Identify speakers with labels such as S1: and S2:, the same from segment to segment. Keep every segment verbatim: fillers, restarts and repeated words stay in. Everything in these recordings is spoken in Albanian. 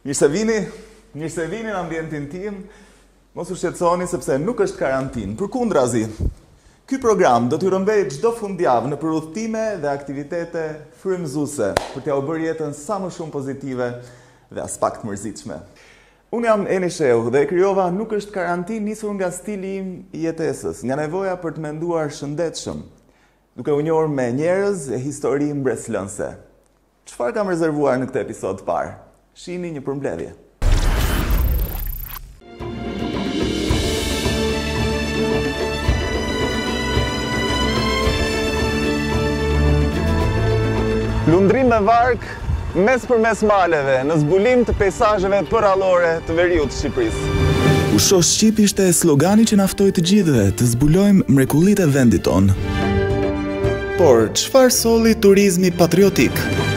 S1: Mirë se vini, mirë se vini në ambientin tim, mos u shqetësoni sepse nuk është karantinë, përkundrazi. Ky program do t'ju rëmbej çdo fundjavë në për udhëtime dhe aktivitete frymëzuese për t'ja u bërë jetën sa më shumë pozitive dhe as pak të mërzitshme. Unë jam Eni Shehu dhe e krijova Nuk është karantinë nisur nga stili im i jetesës, nga nevoja për të menduar shëndetshëm, duke u njohur me njerëz e histori mbreslënse. Çfarë kam rezervuar në këtë episod të parë? Shihni një përmbledhje. Lundrim me vark mes për mes maleve, në zbulim të pejsazheve përrallore të veriut të Shqipërisë.
S2: Usho Shqip ishte slogani që naftoi të gjithëve të zbulojmë mrekullitë e vendit tonë. Por çfarë solli turizmi patriotik?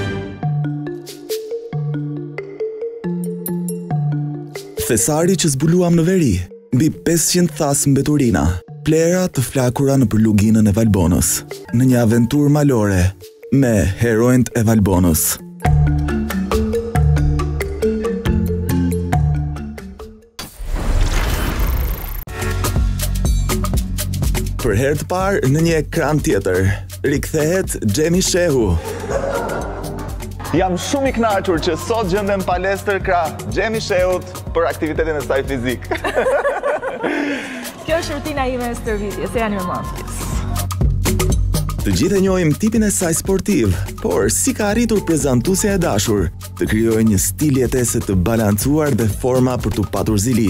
S2: Thesari që zbuluam në veri, mbi pesëqind thas mbeturina, plera të flakura në përluginën e Valbonës, në një aventurë malore me heronjt e Valbonës. Për herë të parë në një ekran tjetër, rikthehet Xhemi Shehu.
S1: Jam shumë i kënaqur që sot gjendem palestër krah Xhemi Shehut për aktivitetin e saj fizik.
S3: Kjo është rutina ime e stërvitjes, se janë mirëmbajtjes.
S2: Të gjithë e njohim tipin e saj sportiv, por si ka arritur prezantuesja e dashur të krijojë një stil jetese të balancuar dhe forma për t'u patur zili.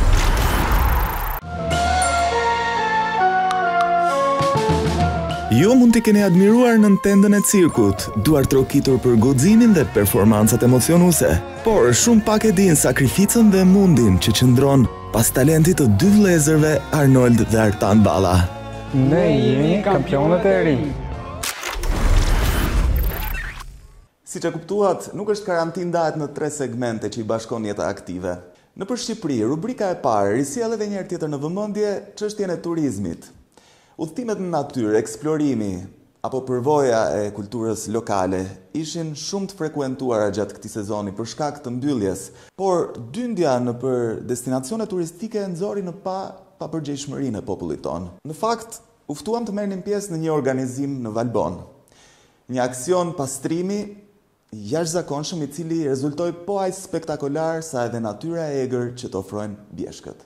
S2: Ju mund t'i keni admiruar në tendën e cirkut, duar trokitur për guximin dhe performancat emocionuese, por shumë pak e din sakrificën dhe mundin që qëndron pas talentit të dy vëllezërve Arnold dhe Artan Balla.
S4: Ne jemi kampionët e ri.
S1: Siç e kuptuat, Nuk është karantinë ndahet në tre segmente që i bashkon jeta aktive. Nëpër Shqipëri, rubrika e parë risjell edhe një herë tjetër në vëmendje çështjen e turizmit. Udhëtimet në natyrë, eksplorimi apo përvoja e kulturës lokale ishin shumë të frekuentuara gjatë këtij sezoni për shkak të mbylljes, por dyndja në për destinacione turistike nxori në pa papërgjegjshmërinë e popullit tonë. Në fakt, u ftuam të merrnim pjesë në një organizim në Valbon. Një aksion pastrimi jashtëzakonshëm i cili rezultoi po aq spektakolar sa edhe natyra e egër që të ofrojnë bjeshkët.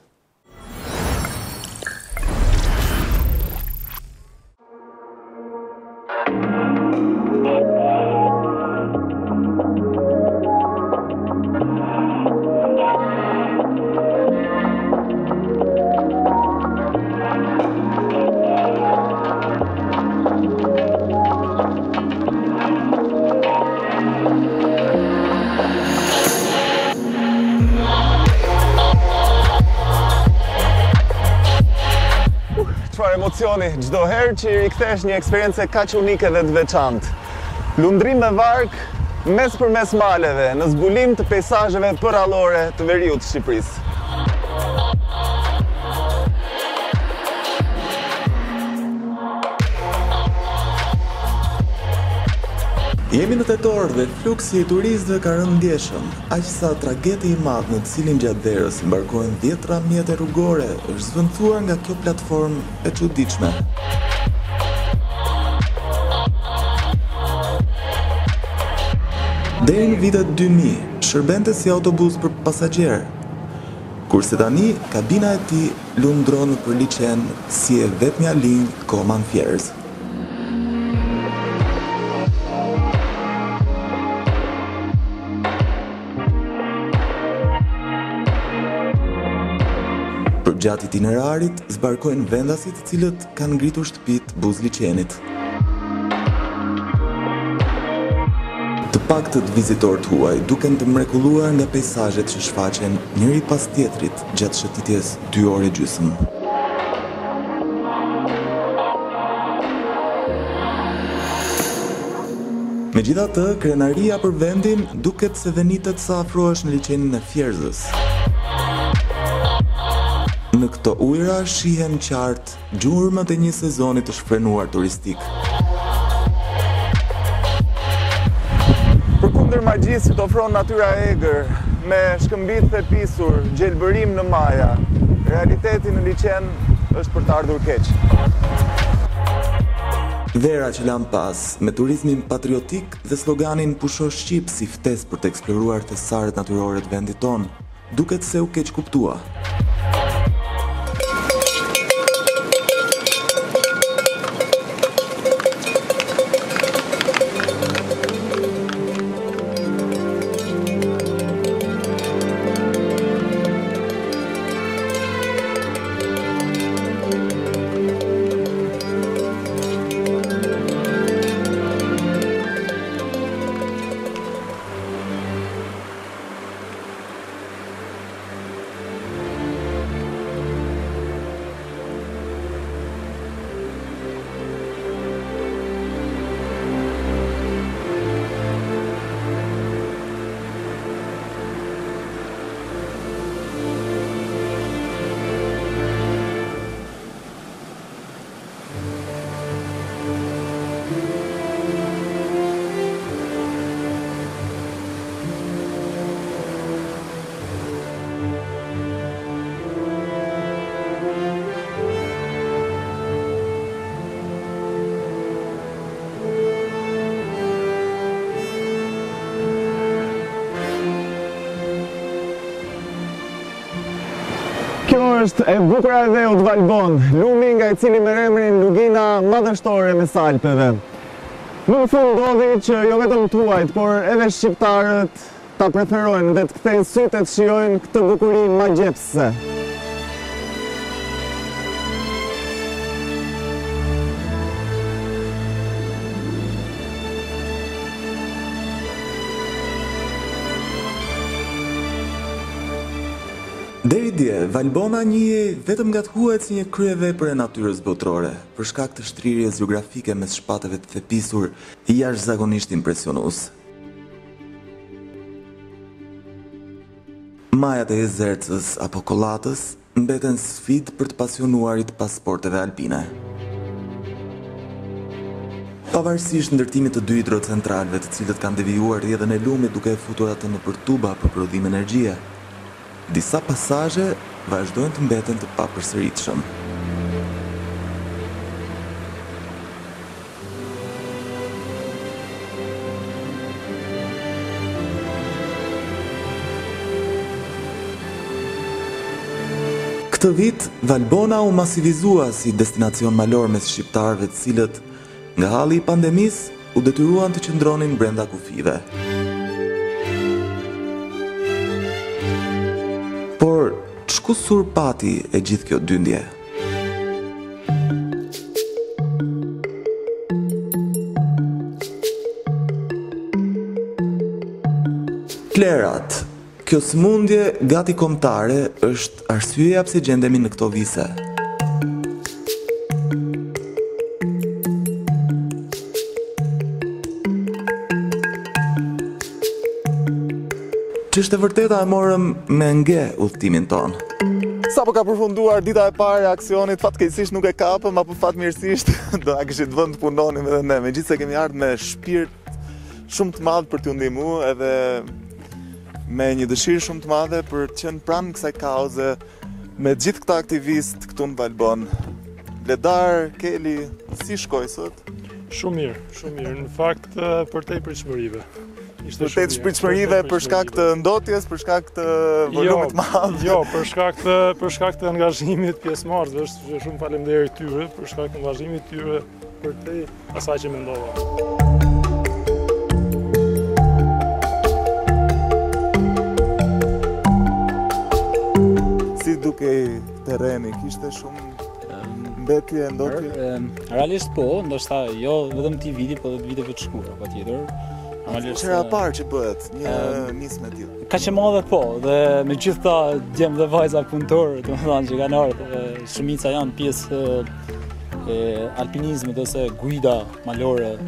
S1: Çfarë emocioni çdo herë që i rikthesh një eksperiencë kaq unike dhe të veçantë. Lundrim me vark mes për mes maleve, në zbulim të pejsazheve përrallore të veriut të Shqipërisë.
S2: Jemi në tetor dhe fluksi i turistëve ka rënë ndjeshëm, aq sa tragedi i madh në të cilin gjatë verës mbarkojnë dhjetra mjete rrugore është zvendosur nga kjo platformë e çuditshme. Deri në vitet dy mijë shërbente si autobus për pasagjerë, kurse tani kabina e tij lundron për liçen si e vetmja linjë Koman Fierz. Gjatë itinerarit zbarkojnë vendasit të cilët kanë ngritur shtëpit buz liçenit. Të paktët vizitorët huaj duken të mrekulluar nga pejsazhet që shfaqen njëri pas tjetrit gjatë shëtitjes dy orë gjysmë. Megjithatë, krenaria për vendin duket se venitet sa afrohesh në liçenin e Fierzës. Në këto ujëra shihen qartë gjurmët e një sezoni të shfrenuar turistik.
S1: Përkundër magjisë që të ofron natyra e egër, me shkëmbit të pisur, gjelbërim në maja. Realiteti në liçen është për të ardhur keq.
S2: Vera që lam pas, me turizmin patriotik dhe sloganin Pusho Shqip si ftesë për të eksploruar thesaret natyrore të vendit ton, duket se u keq kuptua.
S4: Kjo është e bukura e dheut Valbon, lumi nga i cili merr emrin lugina madhështore mes Alpeve. Në fund ndodhi që jo vetëm tuajt, por edhe shqiptarët ta preferojnë dhe të kthejnë sytë të shijojnë këtë bukurinë magjepse.
S2: Deri dje, Valbona njihej vetëm nga të huajt si një kryevepër e natyrës botërore, për shkak të shtrirjes geografike mes shpateve të thepisur jashtëzakonisht impresionues. Majat e Jezercës apo Kollatës mbeten sfidë për të pasionuarit pas sporteve alpine. Pavarësisht ndërtimit të dy hidrocentralëve, të cilët kanë devijuar rrjedhën e lumit duke e futur atë nëpër tuba për prodhim energjie, disa pasazhe vazhdojnë të mbeten të papërsëritshëm. Këtë vit, Valbona u masivizua si destinacion malor mes shqiptarëve të cilët, nga halli i pandemisë, u detyruan të qëndronin brenda kufive. Por, çku surpati e gjithë kjo dyndje? Klerat, kjo sëmundje gati kombëtare është arsyeja pse gjendemi në këto vise. Që është e vërteta e morëm me nge udhëtimin ton.
S1: Sa po ka përfunduar dita e parë e aksionit, fatkeqësisht nuk e kapëm, apo fatmirësisht do na kishit vënë të punonim edhe ne. Megjithëse kemi ardhur me shpirt shumë të madh për t'ju ndihmuar, edhe me një dëshirë shumë të madhe për të qenë pranë kësaj kauze me gjithë këta aktivistë këtu në Valbon. Ledar, Keli, si shkoi sot?
S5: Shumë mirë, shumë mirë. Në fakt për te pritshmërive.
S1: Për te pritshmërive për shkak të ndotjes, për shkak të volumit të madh.
S5: Jo, për shkak të për shkak të angazhimit pjesëmarrësve, është shumë faleminderit tyre për shkak të angazhimit tyre për te asaj që mendova.
S1: Si dukej terreni, kishte shumë mbetje, ndotje?
S6: Realisht po, ndoshta jo vetëm këtij viti, por edhe të viteve të shkuara, patjetër.
S1: Qëra parë që bëhet, një nismë e tillë.
S6: Ka që madhe po, dhe me gjithë ta djem dhe vajza punëtorë, të më thanë që kanë ardhur, shumica janë pjesë e alpinizmit ose guida malore.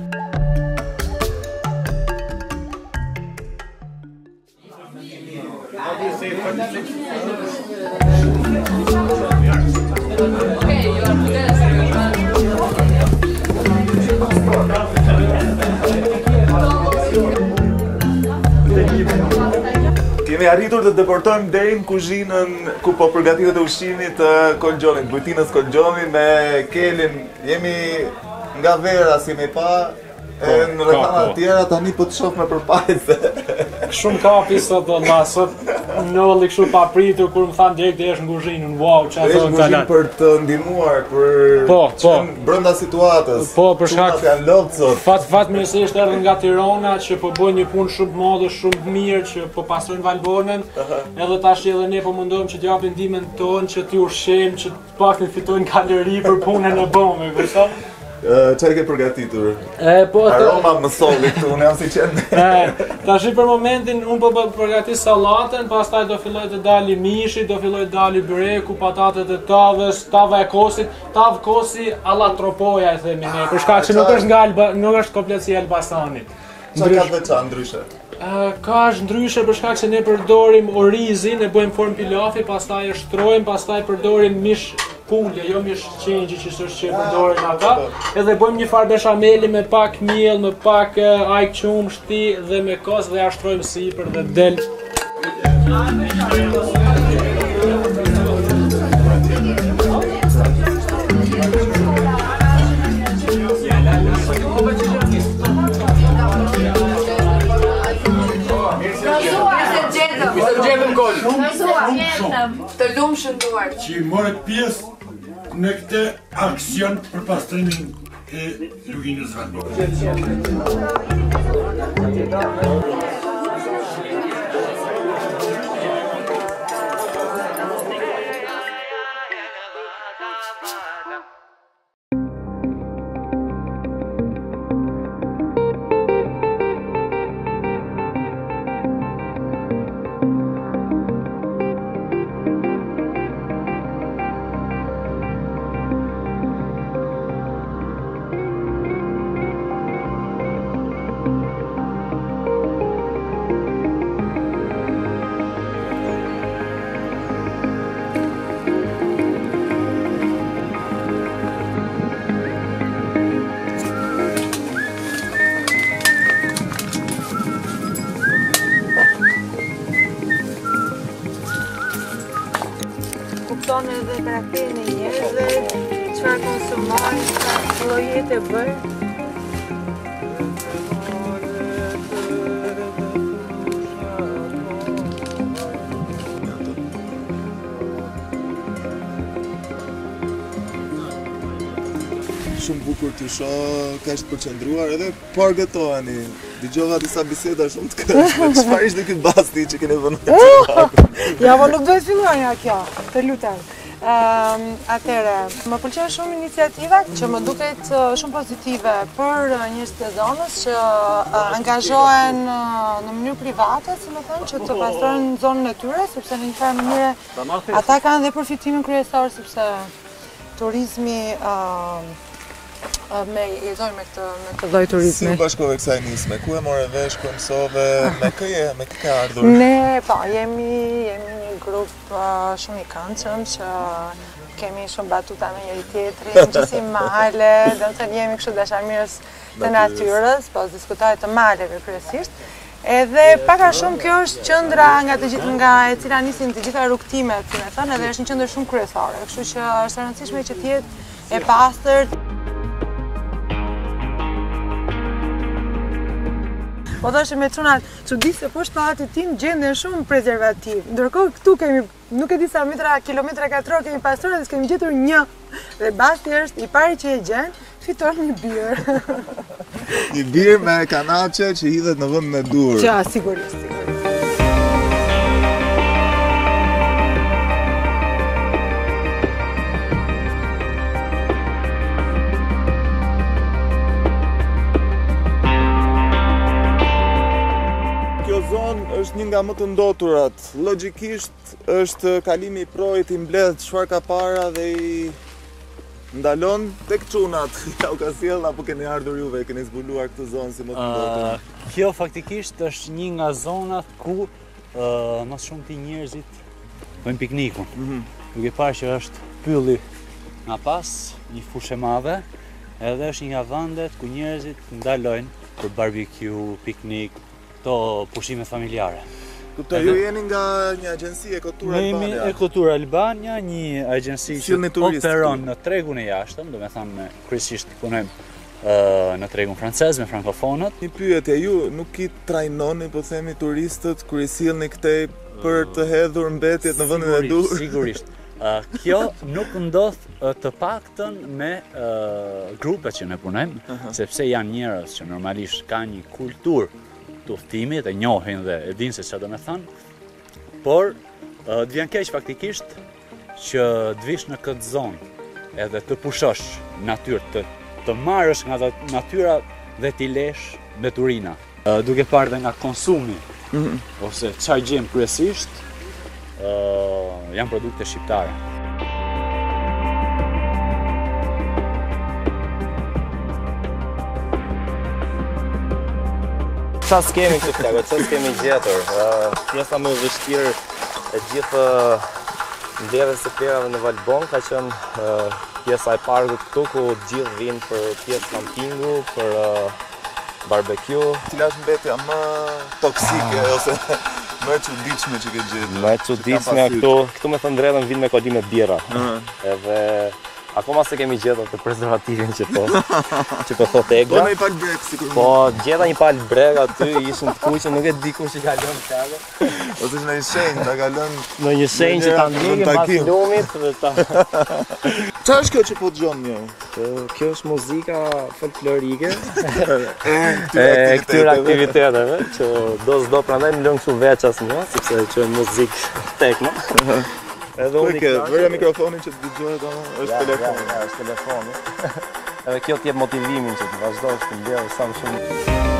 S1: Kemi arritur të deportojmë deri në kuzhinën ku po përgatitet ushqimi të Kolgjonit, Bujtinës Kolgjoni me Kelin. Jemi nga Vera, si me pa, e në rrethana të tjera tani po të shoh me përpajse.
S5: Shumë kapi sot do ma, sot nëlli kështu pa pritur kur më thanë direkt e është në kuzhinën, wow, që
S1: Është në kuzhinë për të ndihmuar, për
S5: Po, po.
S1: brenda situatës.
S5: Po, për shkak
S1: Çunat janë lodh sot.
S5: Fat fatmirësisht erdhën nga Tirana që po bëjnë një punë shumë të madhe, shumë të mirë që po pastrojnë Valbonën. Edhe tash edhe ne po mundohem që t'japim ndihmën tonë që t'i ushqejmë, që të paktën fitojnë kalori për punën e bëmë, e kupton?
S1: Çfarë ke përgatitur?
S5: E po
S1: Aroma më solli këtu, unë jam si qenë.
S5: E, tash për momentin unë po përgatis sallatën, pastaj do filloj të dali mishi, do filloj të dali byreku, patatet e tavës, tava e kosit, tavë kosi alla tropoja e themi ne, për shkak që nuk është nga Alba, nuk është komplet si Elbasanit.
S1: Çfarë ka veçan ndryshe?
S5: Uh, ka është ndryshe për shkak se ne përdorim orizin, e bëjmë formë pilafi, pastaj e shtrojmë, pastaj përdorim mish pulje, jo mish qengji që është që përdorin ata, edhe bëjmë një farë beshameli me pak miell, me pak uh, ajk qumë, shti dhe me kos dhe ja shtrojmë sipër dhe del.
S7: Të lumë shënduar
S8: që morët pjesë në këtë aksion për pastrimin e luginës Valbonës.
S3: Kupton edhe karakterin e njerëzve, çfarë konsumojnë, çfarë lloj jete bëjnë.
S1: Shumë bukur të shoh kaq të përqendruar, edhe po argëtoheni. Dëgjova disa biseda shumë të këndshme. Çfarë ishte ky basti që keni vënë?
S9: Ja, po nuk duhet filloja kjo, të lutem. Um, Atëre, më pëlqen shumë iniciativa që më duket uh, shumë pozitive për uh, njerëz të zonës që uh, angazhohen uh, në mënyrë private, si më thënë, që të pastrojnë zonën e tyre, sepse në një farë mënyrë ata kanë dhe përfitimin kryesor, sepse turizmi uh, me jetojnë me këtë me këtë lloj turizmi.
S1: Si bashkove kësaj nisme? Ku e morë vesh, ku mësove, me kë je, me kë ke ardhur?
S9: Ne, po, jemi jemi një grup uh, shumë i këndshëm që kemi shumë batuta me njëri tjetrin, që si male, do të thënë jemi kështu dashamirës të natyrës, po diskutohet të maleve kryesisht. Edhe pak a shumë kjo është qendra nga të gjithë nga e cila nisin të gjitha rrugtimet, si më thënë, edhe është një qendër shumë kryesore, kështu që është e rëndësishme që të jetë e pastër. Po thoshe me çunat, çudi se poshtë pallatit tim gjenden shumë prezervativ. Ndërkohë këtu kemi, nuk e di sa metra, kilometra katror kemi pastruar dhe s'kemi gjetur një. Dhe basti është i pari që e gjen, fiton një birë.
S1: Një birë me kanaçe që hidhet në vend me dur.
S9: Ja, sigurisht, sigurisht.
S1: Është një nga më të ndoturat. Logjikisht është kalimi i projit i mbledh çfarë ka para dhe i ndalon tek çunat. Ja u ka sjell apo keni ardhur juve, keni zbuluar këtë zonë si më të ndotur?
S6: Uh, kjo faktikisht është një nga zonat ku uh, më shumë ti njerëzit bëjnë piknikun. Mm -hmm. Duke parë që është pylli nga pas, një fushë e madhe, edhe është një nga vendet ku njerëzit ndalojnë për barbecue, piknik, këto pushime familjare.
S2: Kuptoj, ju jeni nga një agjensi Ekotur
S6: Ne jemi
S2: Albania.
S6: Ekotur Albania, një agjensi që
S2: Sillni turistë
S6: operon
S2: këtu.
S6: në tregun e jashtëm, do me thënë me kryesisht punojmë ë, në tregun francez me frankofonët.
S2: Një pyetje, ju nuk i trajnoni, po themi, turistët kur i sillni këtej për të hedhur mbetjet në vendin e dur?
S6: Sigurisht, sigurisht. Uh, kjo nuk ndodh uh, të paktën me uh, grupet që ne punojmë, uh-huh. sepse janë njerëz që normalisht kanë një kulturë të udhëtimit, e njohin dhe e dinë se çfarë do me thënë, por uh, të vjen keq faktikisht që të vish në këtë zonë edhe të pushosh natyrë, të, të marrësh nga natyra dhe t'i lesh mbeturina, uh, duke parë dhe nga konsumi, mm-hmm. ose çfarë gjejmë kryesisht, Uh, janë produkte shqiptare.
S7: Qa s'kemi këtë plagë, qa s'kemi gjetur. Uh, pjesa më e vështirë e gjithë mbledhjes së plerave në Valbon ka qenë uh, pjesa e parkut këtu ku gjithë vinë për pjesë kampingu, për uh, barbecue.
S2: Cila është mbetja më toksike ose më e çuditshme që ke gjetur?
S7: Më e çuditshme këtu, këtu me thënë drejtën vinë me kolime bira.
S2: Uh-huh.
S7: Edhe akoma se kemi gjetur të prezervativin që po, që po thotë Egra.
S2: Po në i pak brek, sikur.
S7: Po gjeta një palë brek aty, ishin të kuqe, nuk e di kush i ka lënë plagë.
S2: Ose është në një shenjë, ta ka lënë
S7: në një shenjë që ta ndjekin pas lumit dhe ta.
S2: Çfarë është kjo që po dëgjon një?
S7: Kjo është muzika folklorike
S2: e
S7: këtyre aktiviteteve që do s'do prandaj më lënë kështu veças mua, sepse që muzikë techno. Edhe unë
S2: ke vëre mikrofonin që të dëgjohet ama, është telefoni.
S7: Ja, është telefoni. Edhe kjo t'jep motivimin që të vazhdosh të mbledh sa më shumë.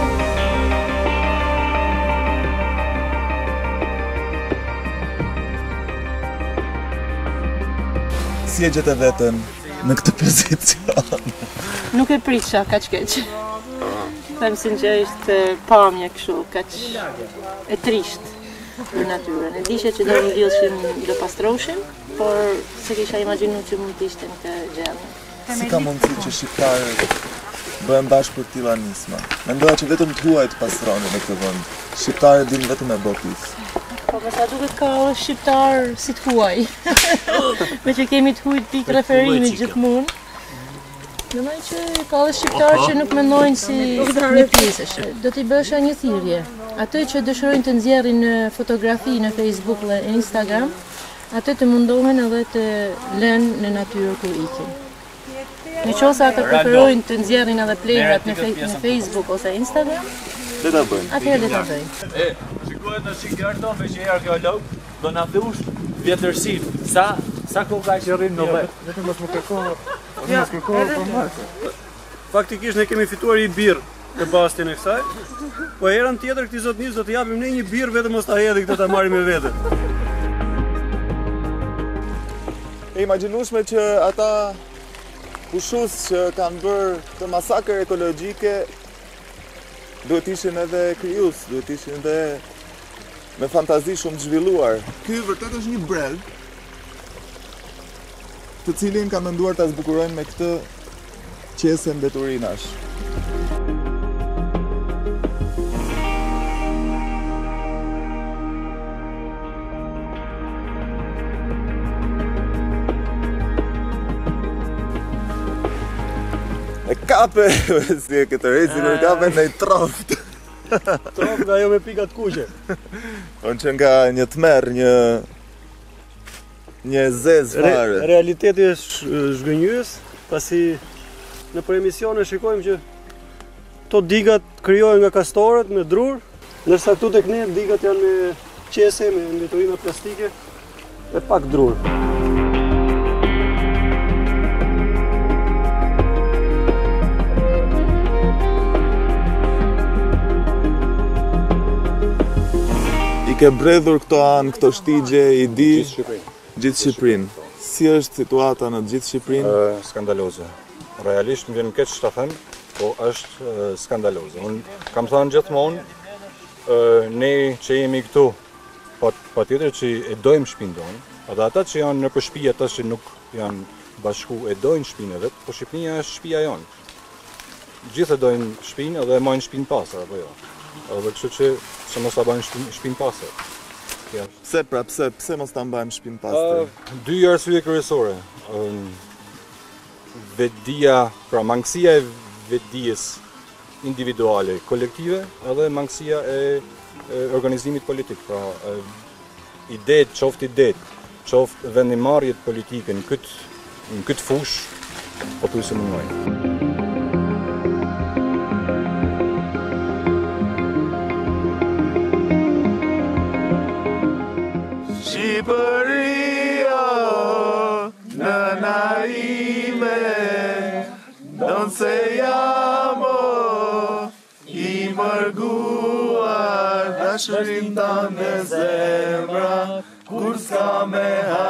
S2: Si e gjetë veten në këtë pozicion?
S3: Nuk e prisha kaq keq. Them sinqerisht, pamje kështu, kaq e trisht për natyrën. E dishe që do në villëshim do pastroshim, por se kisha imaginu që mund të ishte në këtë gjendje.
S2: Si ka mundësi që shqiptarët bëhen bashkë për tilla nisma? Mendoja që vetëm të huaj të pastronin në këtë vend. Shqiptarët dinë vetëm me bopis.
S3: Po me sa duket ka shqiptar si të huaj. Me që kemi të hujt pikë referimi gjithmonë. Nëmaj që ka dhe shqiptarë që nuk mendojnë si një pjesësh. Do t'i bësha një thirrje. Ato që dëshirojnë të nxjerrin në fotografi në Facebook dhe Instagram, ato të mundohen edhe të lënë në natyrë ku ikin. Në qoftë se ata preferojnë të nxjerrin edhe plerat në, fe në Facebook ose Instagram,
S2: le ta bëjnë.
S3: Atëherë le ta bëjnë.
S6: E, shikohet në shikar tonë me që e arkeolog, do na thush vjetërsinë. Sa sa kohë ka që rrim në vet?
S4: Vetëm mos më kërkohet. Mos më kërkohet për marrë.
S10: Faktikisht ne kemi fituar një birr të bastin e kësaj, po herën tjetër këtij zotnis do të japim ne një birr vetëm mos ta hedhë këtë ta marrim me vete.
S2: E imagjinueshme që ata pushues që kanë bërë këtë masakër ekologjike duhet ishin edhe krijues, duhet ishin edhe me fantazi shumë të zhvilluar. Ky vërtet është një breg të cilin kanë menduar ta zbukurojnë me këtë qese mbeturinash. E kape, si e këtë rejtë, kur kape në i troft.
S10: Troft nga jo me pikat kuqe.
S2: Unë që nga një tmerr, një një zezë fare.
S10: Re, realiteti është zhgënjyes, pasi në për emisione shikojmë që to digat krijohen nga kastorët me drur, ndërsa këtu tek ne digat janë me qese, me mbeturina plastike e pak drur.
S2: I ke bredhur këto anë, këto shtigje, i di gjithë Shqipërinë. Si është situata në gjithë Shqipërinë?
S11: Skandaloze. Realisht më vjen keq ta them, po është skandaloze. Unë kam thënë gjithmonë, ne që jemi këtu, patjetër që e dojmë shtëpinë tonë, edhe ata që janë nëpër shtëpi, ata që nuk janë bashku e dojnë shtëpinë e vet, po Shqipëria është shtëpia jonë. Gjithë e dojnë shtëpinë edhe e majnë shtëpinë pastër apo jo. Edhe kështu që që mos ta bëjnë shtëpinë pastër.
S1: Pse pra, pse, pse mos ta mbajmë shtëpinë pastër?
S11: Uh, dy arsye kryesore. Um, vetdia, pra mangësia e vetdijes individuale, kolektive, edhe mangësia e, e organizimit politik. Pra, e, idetë, qoftë idetë, qoftë vendimarrjet politike në këtë, në këtë fush, po thuaj se mundojnë.
S2: Shqipëria, nëna ime, donë se jam o, i mërguar, dashurin tanë në zemra, kur s'ka me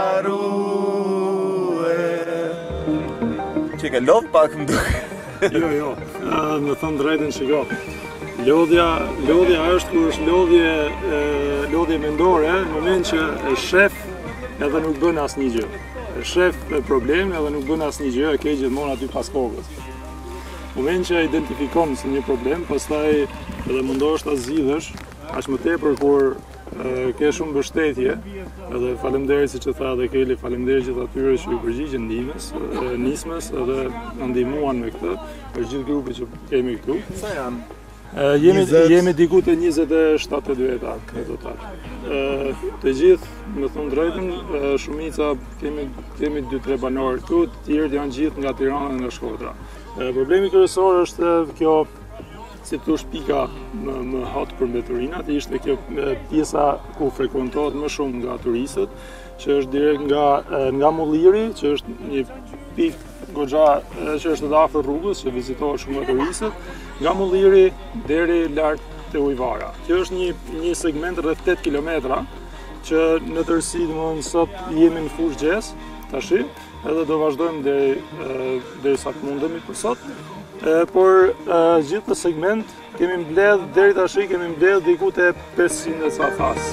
S2: harue.
S1: Që ke lodh pak më duke?
S10: Jo, jo, më thëmë drejtën që jo. Lodhja, lodhja është kur është lodhje, lodhje mendore, në moment që e shef edhe nuk bën asnjë gjë. E shef problem edhe nuk bën asnjë gjë, e ke gjithmonë aty pas kokës. Në moment që e identifikon si një problem, pastaj edhe mundohesh ta zgjidhësh, aq më tepër kur e, ke shumë mbështetje, edhe faleminderit siç e tha edhe Keli, faleminderit gjithë atyre që i përgjigjen ndihmës, nismës edhe na ndihmuan me këtë, për gjithë grupin që kemi këtu.
S1: Sa janë?
S10: Uh, jemi, jemi diku të njëzet e shtatë dy veta në total. Uh, të gjithë, me thonë drejtën, uh, shumica kemi, kemi dy tre banorë këtu, të tjerët janë gjithë nga Tirana dhe nga Shkodra. Uh, problemi kryesor është kjo, si të shpika më, më hot për mbeturinat, ishte kjo pjesa ku frekuentohet më shumë nga turistët, që është direkt nga, nga Molliri, që është një pikë goxha që është edhe afër rrugës, që vizitohet shumë nga turistët, nga Molliri deri lart te Ujvara. Kjo është një, një segment rreth tetë kilometra, që në tërësi domethënë sot jemi në fushë gjes, tashi, edhe do vazhdojmë deri derisa të mundemi për sot. E, por e, gjithë të segment kemi mbledh deri tashi kemi mbledh diku te pesëqind e ca thas.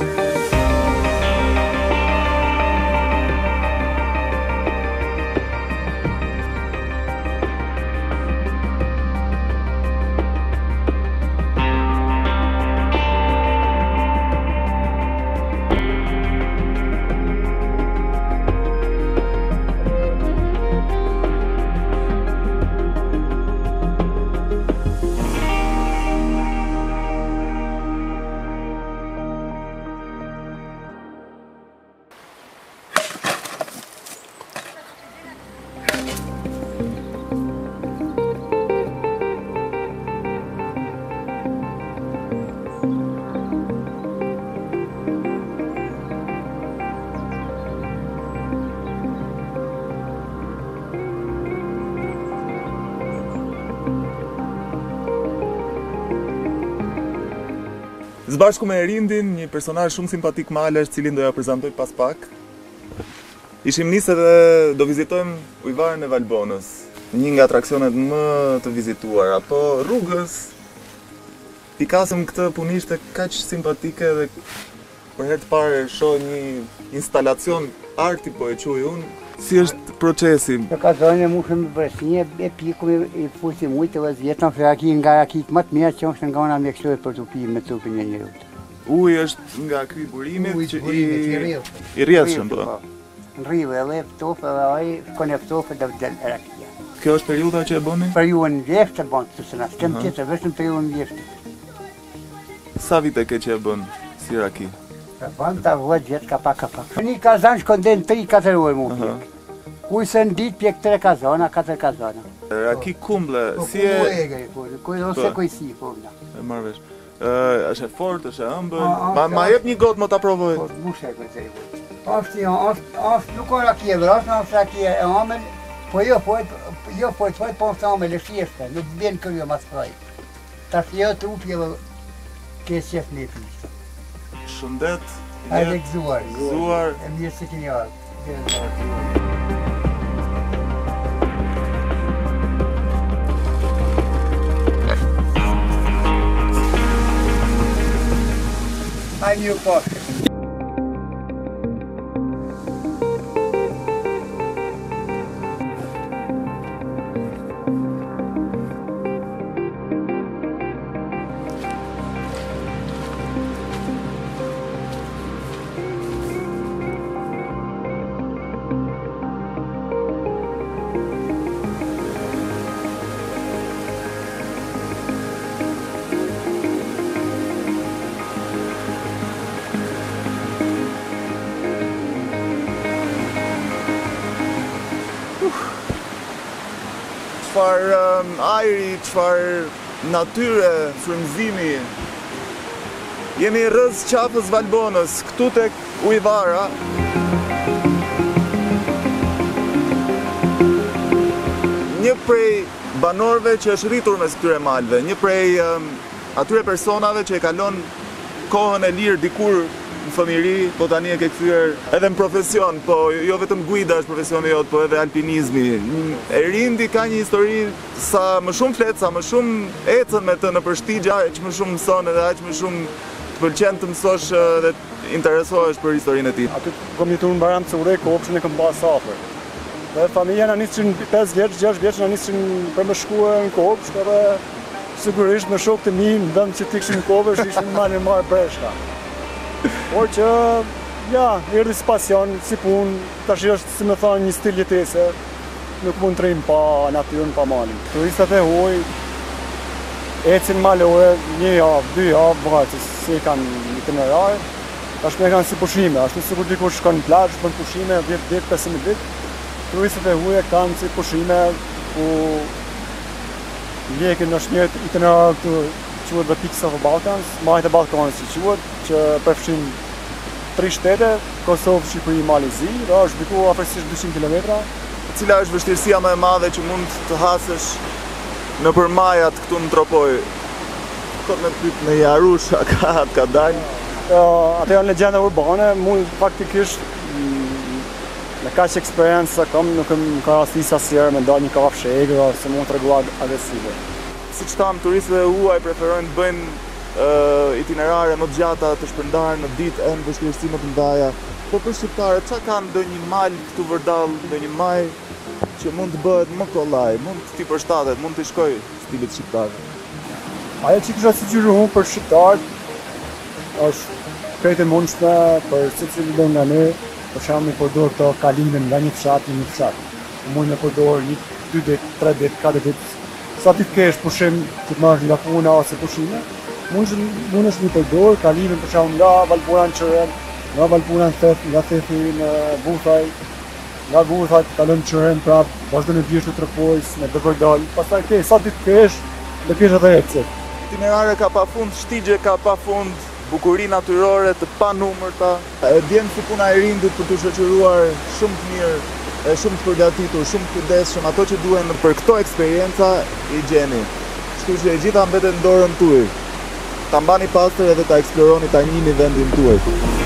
S1: Zbashku me Erindin, një personazh shumë simpatik malesh, cilin do ja prezantoj pas pak. Ishim nisë dhe do vizitojmë Ujvarën e Valbonës, një nga atraksionet më të vizituara, po rrugës i kasëm këtë punishte kaq simpatike dhe për herë të parë shoh një instalacion arti, po e quaj unë. Si është procesi?
S12: Të ka zonë e mushëm me bërësinje, e piku i fusi mujtë dhe zjetën fraki nga rakit më të mirë që është nga ona me kështoj për të pi me trupin e njërut.
S1: Uji është nga ky burimit që i i rrjedhshëm po.
S12: Në rrivë edhe ftofë edhe ai shkon e ftofë dhe vdel rakia.
S1: Kjo është periudha që e bëni?
S12: Periudhën vjeshtë e bën këtë sena, s'kem tjetër, vetëm periudhën vjeshtë.
S1: Sa vite ke që e bën si raki?
S12: Bën ta vëtë vjetë ka pak ka pak. Një kazan shkon dhe në tri katër orë mu pjek. Kujse në ditë pjek tre kazana, katër kazana.
S1: Raki kumble, si e...
S12: Po, egre, po, ose kujsi, po, nga.
S1: E marrë vesh. është e fort, është e ëmbël. Ma jep një gotë më ta provoj.
S12: Po, mushë e këtë e. Ashtë, ashtë, nuk o raki e vrasë, ashtë raki e amel, po jo, po, jo, po, po, po, ashtë amel e shjeshte, nuk bjen kërjo mas praj. Ta shjo trupi e ke qef në pisë.
S1: Shëndet,
S12: Hajde gëzuar,
S1: gëzuar.
S12: E mirë se keni ardhur. Hajde ju poshtë.
S1: çfarë um, ajri, çfarë natyre, frymëzimi. Jemi rrëz qafës Valbonës, këtu tek Ujvara. Një prej banorëve që është rritur mes këtyre malve, një prej um, atyre personave që e kalon kohën e lirë dikur në fëmijëri, po tani e ke kthyer edhe në profesion, po jo vetëm guida është profesioni jot, po edhe alpinizmi. E rindi ka një histori sa më shumë flet, sa më shumë ecën me të në përshtigja, aq më shumë mëson edhe aq më shumë të pëlqen të mësosh dhe të interesohesh për historinë e tij.
S10: Aty kom jetuar në Baram se urrej kopshën e kam pas afër. Dhe familja na nisën pesë vjeç, gjashtë vjeç na nisën për më shkuar në kopshë, edhe sigurisht me shokët e mi në vend që të kishin në kopshë ishin marrë marrë breshka. Por që, ja, erdhi si pasion, si punë, tash është, si më thonë, një stil jetese, nuk mund të rrim pa natyrën, pa malin. Turistat e huaj ecin malore, një javë, dy javë, bëgaj, si kanë itinerar, tash me kanë si pushime, ashtu sikur dikush shkon në plazh, bën pushime dhjetë ditë, pesëmbëdhjetë ditë. Turistat e huaj kanë si pushime ku ndjekin është një itinerar këtu quhet The Peaks of the Balkans, majtë e Ballkanit si quhet, që përfshin tri shtete, Kosovë, Shqipëri, Malizi, dhe është diku afërsisht dyqind kilometra.
S1: Cila është vështirësia më e madhe që mund të hasësh nëpër majat këtu në Tropoj? Kot me pyet në Jarush, a ka ka dalë?
S10: Ato janë legjenda urbane, mund faktikisht me kaq eksperiencë sa kam, nuk më ka rastis asnjëherë me dalë një kafshë e egër ose mund të rreguar agresive.
S1: Siç tham, turistët e huaj preferojnë të bëjnë uh, itinerare më të gjata, të shpërndarë në ditë e në vështirësi më të ndaja. Po për shqiptarët, çka kanë ndonjë mal këtu vërdall, ndonjë maj që mund të bëhet më kollaj, mund të t'i përshtatet, mund të shkojë stilit shqiptar?
S10: Ajo që kisha sugjeruar unë për shqiptarët është krejtë e mundshme për secilin nga ne, për shembull përdor këto kalimin nga një fshat në një fshat. Mund të përdor një, dy ditë, tre ditë, katër ditë. Sa ti të kesh pushim që të marrësh nga puna ose pushime, mund është një përdor kalimin për shembull nga Valbona në Çorem, nga Valbona në Theth, nga Thethi në Buthaj, nga Buthaj kalon në Çorem prap, vazhdon në Bjeshtë të Tropojës, në Dëvërdal. Pastaj ke sa ti të kesh, do kesh edhe ecje.
S1: Itinerare ka pafund, shtigje ka pafund, bukuri natyrore të panumërta. E djem si puna e rindit për të shoqëruar shumë të mirë, e shumë të përgatitur, shumë të kujdesshëm, ato që duhen për këto eksperienca i gjeni. Kështu që e gjitha mbetet në dorën tuaj. Ta mbani pastër edhe ta eksploroni, ta njihni vendin tuaj.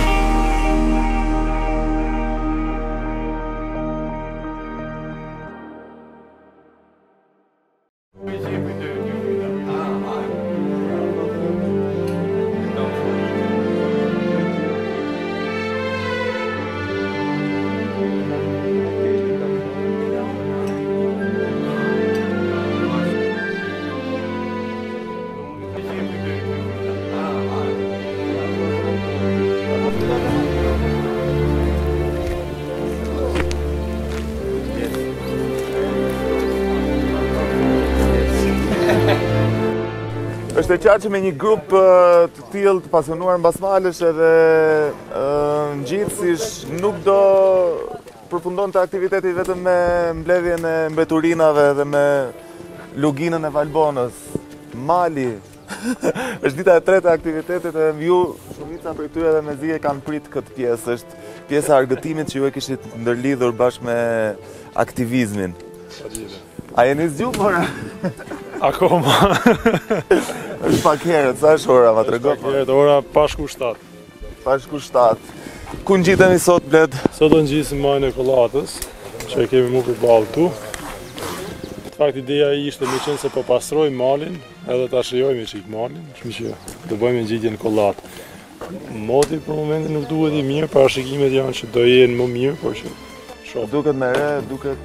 S1: Është e qartë që me një grup uh, të tillë të pasionuar mbasmalesh edhe uh, ngjitësish nuk do përfundonte aktiviteti vetëm me mbledhjen e mbeturinave dhe me luginën e Valbonës. Mali është dita e tretë e aktivitetit dhe ju shumica prej tyre edhe mezi e kanë prit këtë pjesë. Është pjesa e argëtimit që ju e kishit ndërlidhur bashkë me aktivizmin. A jeni zgjuar?
S13: Akoma.
S1: Është pak herët, sa është ora, ma trego?
S13: Pak herët, ora pashku shtatë.
S1: Pashku shtatë. Ku ngjitemi sot, Bled?
S13: Sot do ngjisim majën e Kollatës, që e kemi mu përballë këtu. Në fakt ideja ishte me qenë se po pastrojmë malin, edhe ta shijojmë çik malin, kështu që do bëjmë ngjitjen në Kollatë. Moti për momentin nuk duhet i mirë, parashikimet janë që do jenë më mirë, por që shoh.
S1: Duket me re, duket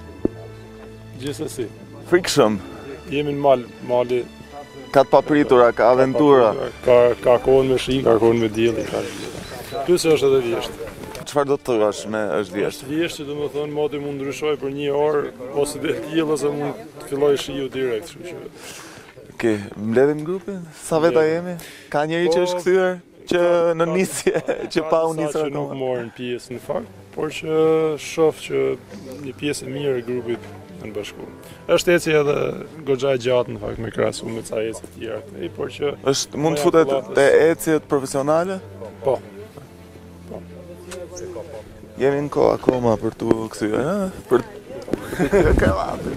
S13: gjithsesi.
S1: Frikshëm.
S13: Jemi në mal, mali
S1: ka të papritura, ka aventura.
S13: Ka ka kohën me shi, ka kohën me dielli, ka. Plus është edhe vjeshtë.
S1: Çfarë do të thuash me është vjeshtë?
S13: Është vjeshtë, domethënë moti mund ndryshoj për një orë ose del diell ose mund të fillojë shiu direkt, kështu që.
S1: Okej, mbledhim grupin? Sa veta jemi? Ka njëri që është kthyer që në nisje, që pa u nisur
S13: akoma. Nuk morën pjesë në fakt, por që shoh që një pjesë e mirë e grupit Amerikën Bashkuar. Është eci edhe goxha e gjatë në fakt me krahasim me ca ecje të tjera. E por që
S2: është mund të futet te ecjet profesionale?
S13: Po.
S2: Po. Jemi në kohë akoma për tu kthyer, ha? Për kavatin.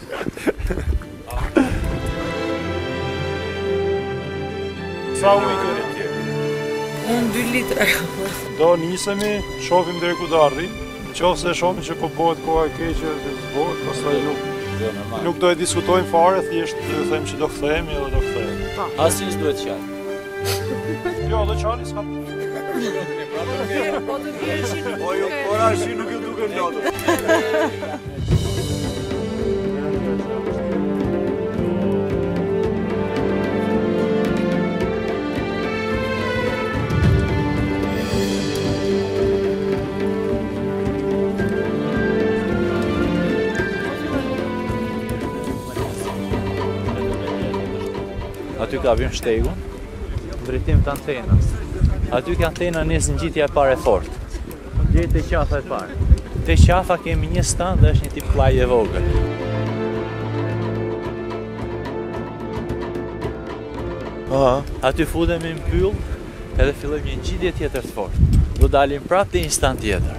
S13: Sa ujë keni tje?
S3: Unë dy litra.
S13: Do nisemi, shohim deri ku do arrim. Nëse shohim që po bëhet koha e keqe, zbohet, pastaj nuk nuk do e diskutojmë fare, thjesht do them që do kthehemi edhe do kthehemi.
S6: Asnjë s'duhet qaj.
S13: Jo, do çani s'ka.
S3: Po të vjesh i nuk
S2: Po jo, ora shi nuk ju duken lotë.
S6: Aty ka vjen shtegun, në drejtim të antenës. Aty ka antena nis ngjitja e parë e fortë. Deri te qafa e parë. Te qafa kemi një stand dhe është një tip llaje e vogël.
S2: Aha.
S6: Aty futemi në pyll, edhe fillojmë një ngjitje tjetër të fortë. Do dalim prapë te një stand tjetër.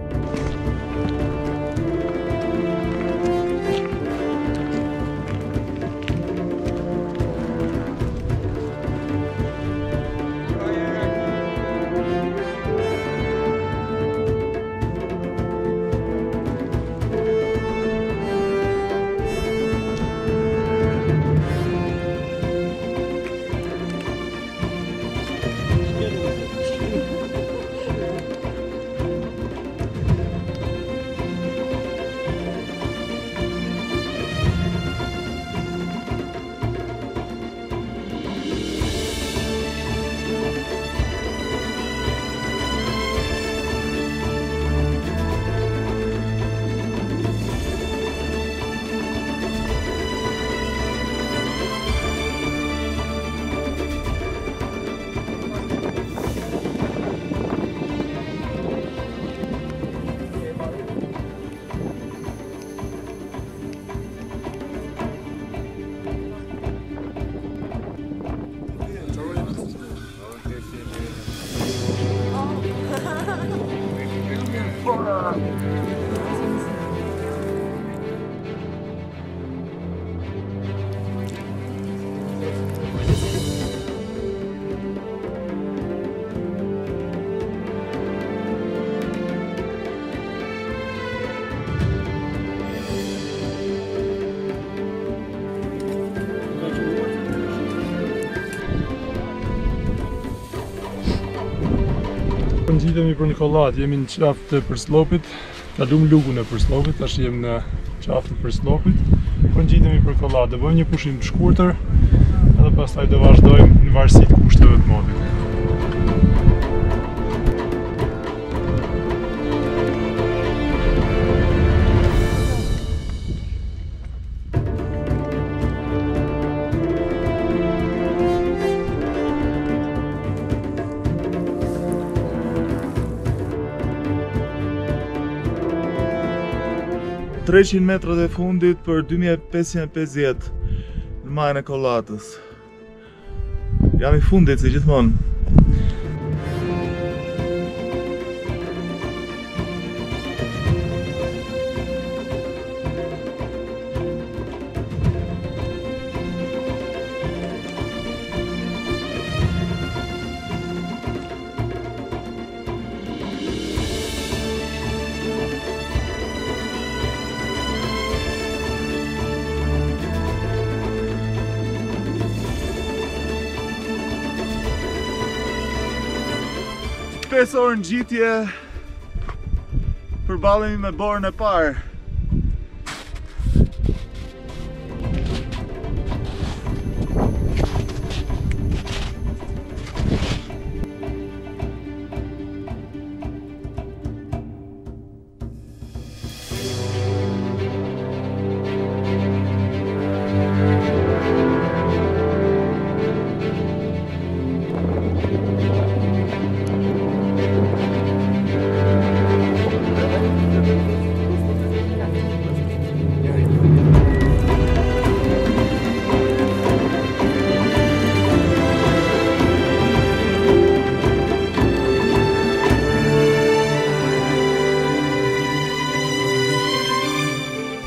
S13: Ngjitemi për në kollat, jemi në qafë të përslopit, kalum lukun e përslopit, tash jemi në qafë të përslopit, po ngjitemi për kollat, do bëjmë një pushim të shkurtër, edhe pastaj do vazhdojmë në varësi të kushteve të modit.
S2: treqind metrat e fundit për dy mijë e pesëqind e pesëdhjetë në majën e kollatës. Jam i fundit si gjithmonë. pesë orë ngjitje përballemi me borën e parë.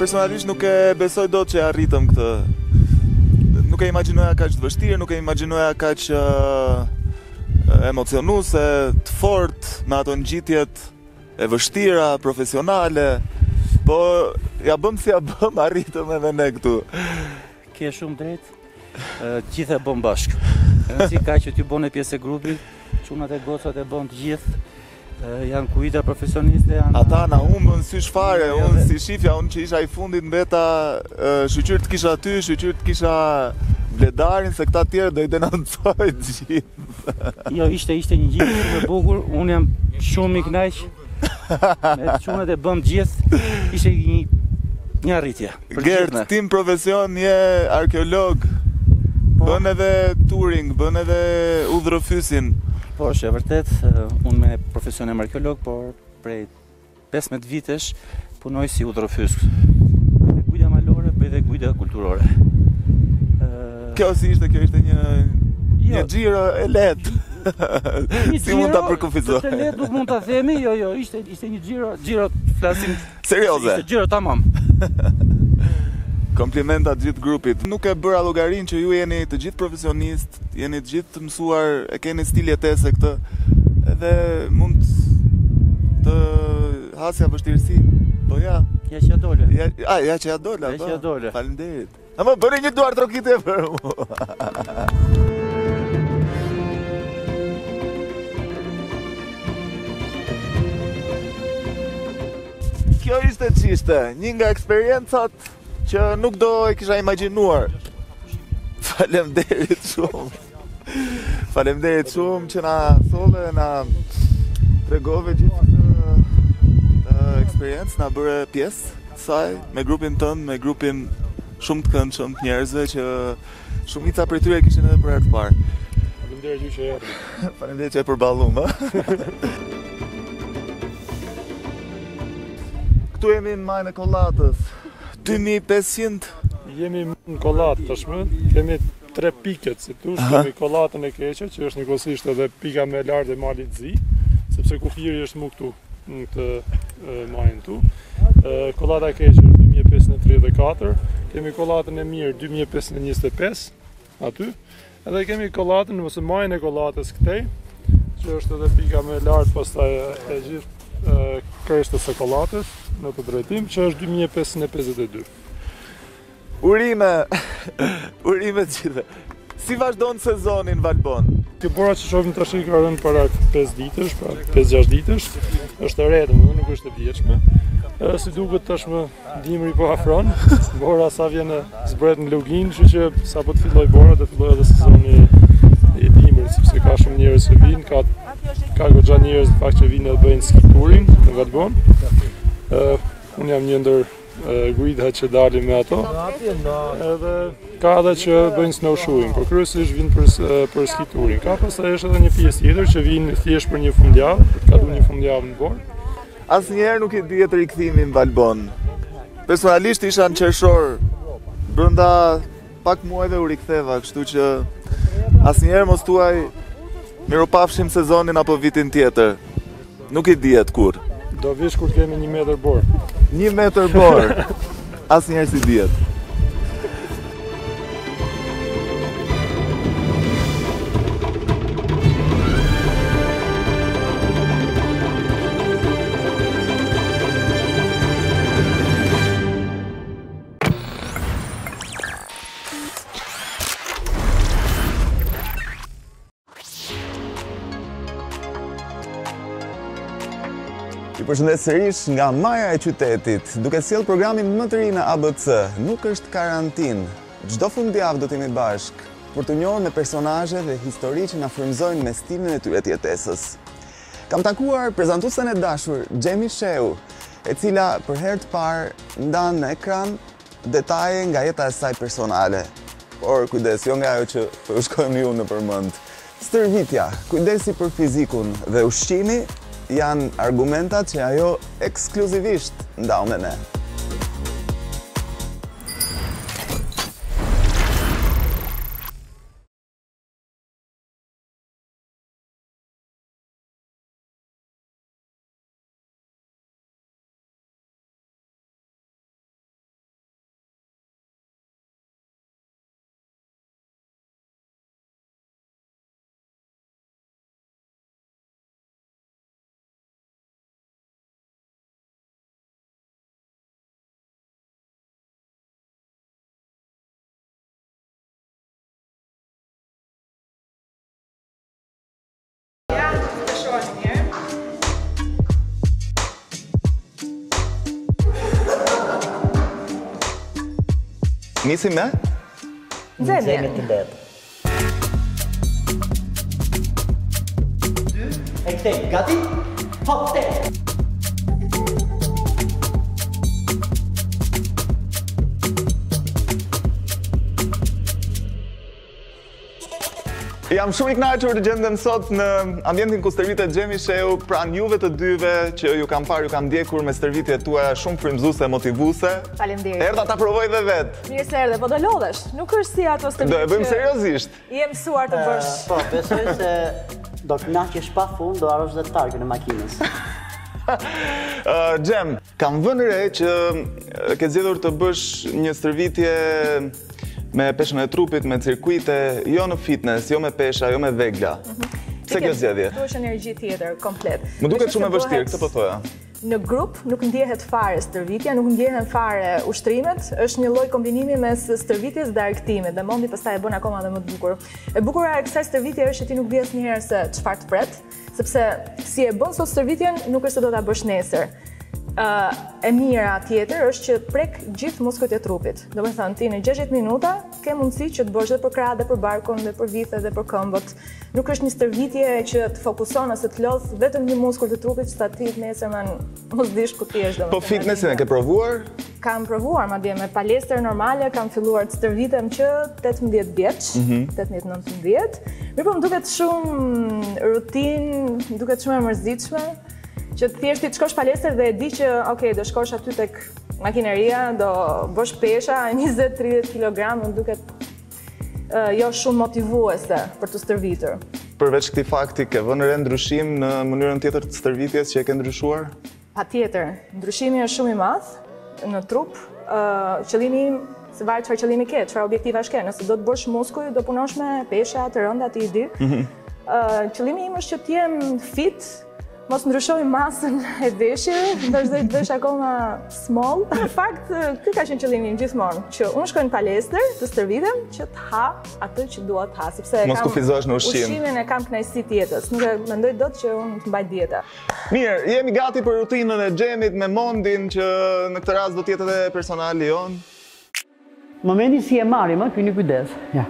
S1: personalisht nuk e besoj dot që arritëm këtë. Nuk e imagjinoja kaq të vështirë, nuk e imagjinoja kaq uh, emocionuese, të fortë, me ato ngjitjet e vështira, profesionale. Po ja bëm si ja bëm, arritëm edhe ne këtu.
S6: Ke shumë drejt. Uh, gjithë e bëm bashkë. Rëndësi ka që ty bën e pjesë e grupit, çunat e gocat e bën të gjithë. Uh, janë kujta profesioniste, janë...
S1: Ata na humbën sysh fare, unë si shifja, unë që isha i fundit mbeta, uh, shqyqyr të kisha ty, shqyqyr të kisha Bledarin, se këta tjerë do i denoncoj të gjithë.
S6: Jo, ishte ishte një gjithë shumë e bukur, unë jam shumë i kënaq. Me të çunat e bëm gjithë, ishte një një arritje.
S1: Gert, ti në profesion je arkeolog, bën edhe touring, bën edhe udhërofysin.
S6: Po, është e vërtet, unë me profesion e arkeolog, por prej pesëmbëdhjetë vitesh punoj si udhërofys. Bëj dhe kujde malore, bëj dhe kujde kulturore.
S1: Kjo si ishte, kjo ishte një një xhiro e lehtë. Si mund ta përkufizoj?
S6: Të lehtë nuk mund ta themi, jo, jo, ishte ishte një xhiro, xhiro flasim
S1: serioze.
S6: Ishte xhiro tamam.
S1: Komplimenta gjithë grupit. Nuk e bëra llogarin që ju jeni të gjithë profesionistë, jeni të gjithë të mësuar, e keni stil jetese këtë, edhe mund të hasja vështirësi. Po ja.
S6: Ja që ja dole.
S1: Ja, a, ja që ja dole.
S6: Ja që ja dole.
S1: Faleminderit. Ama bëni një duar trokitje për mua. Kjo ishte ç'ishte, një nga eksperiencat që nuk do e kisha imagjinuar. Faleminderit shumë. Faleminderit shumë që na solle, na tregove gjithë këtë eksperiencë, na bëre pjesë të saj me grupin tënd, me grupin shumë të këndshëm të njerëzve që shumica prej tyre kishin edhe për herë të parë.
S13: Faleminderit ju që erdhi.
S1: Faleminderit që e përballum, ha. Këtu jemi në majën e Kollatës. dy mijë e pesëqind.
S13: Jemi në Kollatë tashmë. Kemi tre piket, si thosh, kemi Kollatën e Keqe, që është njëkohësisht edhe pika më e lartë e malit Zi, sepse kufiri është më këtu në këtë majën këtu. Kollata e Keqe është dy mijë e pesëqind e tridhjetë e katër, kemi kollatën e mirë dy mijë e pesëqind e njëzet e pesë aty, edhe kemi kollatën ose majën e kollatës këtej, që është edhe pika më e lartë pastaj e gjithë kreshtës së kollatës në të drejtim, që është dy mijë e pesëqind e pesëdhjetë e dy.
S1: Urime, urime të gjithë. Si vazhdon sezonin Valbon?
S13: Këpora që shohim tash i ka rënë para pesë ditësh, pra pesë gjashtë ditësh, është e re, domethënë nuk është e vjetshme. Si duket tashmë dimri po afron, bora sa vjen zbret në Lugin, kështu që sapo të filloj bora do filloj edhe sezoni i dimrit, sepse ka shumë njerëz që vinë, ka ka goxha njerëz në fakt që vinë dhe bëjnë ski touring në Valbon. Uh, unë jam një ndër uh, guida që dalim me ato. Edhe ka edhe që bëjnë snowshoeing, por kryesisht vinë për për ski touring. Ka pastaj është edhe një pjesë tjetër që vinë thjesht për një fundjavë, për të kaluar një fundjavë në borë.
S1: Asnjëherë nuk i dihet rikthimi në Valbon. Personalisht isha në qershor, brenda pak muajve u riktheva, kështu që asnjëherë mos thuaj miropafshim sezonin apo vitin tjetër. Nuk i dihet kur.
S13: Do vish kur kemi një metër borë.
S1: Një metër borë. Asnjëherë si dihet. Ju përshëndet sërish nga maja e qytetit, duke sjell programin më të ri në A B C, nuk është karantinë. Çdo fundjavë do të jemi bashkë për të njohur me personazhe dhe histori që na frymëzojnë me stilin e tyre të jetesës. Kam takuar prezantuesen e dashur Xhemi Sheu, e cila për herë të parë ndan në ekran detaje nga jeta e saj personale. Por kujdes, jo nga ajo që po u shkojmë ju në përmend. Stërvitja, kujdesi për fizikun dhe ushqimi janë argumentat që ajo ekskluzivisht ndau me ne. Nisim me?
S14: Nxemje të lehtë. E kthej, gati? Hop, te!
S2: Jam shumë i kënaqur të gjendem sot në ambientin ku stërvitet Xhemi Sheu, pranë juve të dyve që ju kam parë, ju kam ndjekur me stërvitjet tuaja shumë frymëzuese, motivuese.
S15: Faleminderit.
S2: Erdha ta provoj dhe vet.
S15: Mirë se erdhe, po do lodhesh. Nuk është si ato stërvitje.
S2: Do e bëjmë seriozisht.
S15: Je mësuar të bësh.
S14: Po, besoj se do kënaqesh pa fund, do harrosh dhe targën e makinës.
S2: Xhem, kam vënë re që ke zgjedhur të bësh një stërvitje me peshën e trupit, me cirkuite, jo në fitness, jo me pesha, jo me vegla. Pse kjo zgjedhje?
S15: Tu është energji tjetër, komplet.
S2: Më duket shumë e vështirë, këtë po thoja.
S15: Në grup nuk ndjehet fare stërvitja, nuk ndjehen fare ushtrimet, është një lloj kombinimi mes stërvitjes dhe argëtimit, dhe mondi pastaj e bën akoma dhe më të bukur. E bukura e kësaj stërvitje është që ti nuk di asnjëherë se çfarë të pret, sepse si e bën sot stërvitjen, nuk është se do ta bësh nesër. Uh, e mira tjetër është që prek gjithë muskujt e trupit. Do me thënë, ti në gjashtëdhjetë minuta ke mundësi që të bësh dhe për krah, dhe për barkun, dhe për vithe, dhe për këmbët. Nuk është një stërvitje që të fokuson ose të lodh vetëm një muskull të trupit që ta ti nesër më mos dish ku ti je.
S2: Po fitnessin e ke provuar?
S15: Kam provuar, madje me palestër normale, kam filluar të stërvitem që tetëmbëdhjetë vjeç, tetëmbëdhjetë nëntëmbëdhjetë. Mirë, po më duket shumë rutinë, më duket shumë e mërzitshme. Që thjesht ti të shkosh palestër dhe e di që, okay, do shkosh aty tek makineria, do bësh pesha njëzet deri tridhjetë kilogram, më duket uh, jo shumë motivuese për të stërvitur.
S2: Përveç këtij fakti, ke vënë re ndryshim në mënyrën tjetër të stërvitjes që e ke ndryshuar?
S15: Patjetër, ndryshimi është shumë i madh në trup. Uh, qëllimi im, se varet çfarë qëllimi ke, çfarë objektivash ke. Nëse do të bësh muskuj, do punosh me pesha të rënda, ti i di. Uh, qëllimi im është që të jem fit, mos ndryshoj masën e veshjeve, vazhdoj të vesh akoma small. Në fakt, ky ka qenë qëllimi im gjithmonë, që unë shkoj në palestër, të stërvitem, që të ha atë që dua të ha, sepse
S2: mos kufizohesh në ushqim.
S15: Ushqimin e kam kënaqësi tjetës, nuk e mendoj dot që unë të mbaj dieta.
S2: Mirë, jemi gati për rutinën e Xhemit me Mondin, që në këtë rast do të jetë edhe personali jon.
S14: Momenti si e marrim, ë, kyni kujdes. Ja.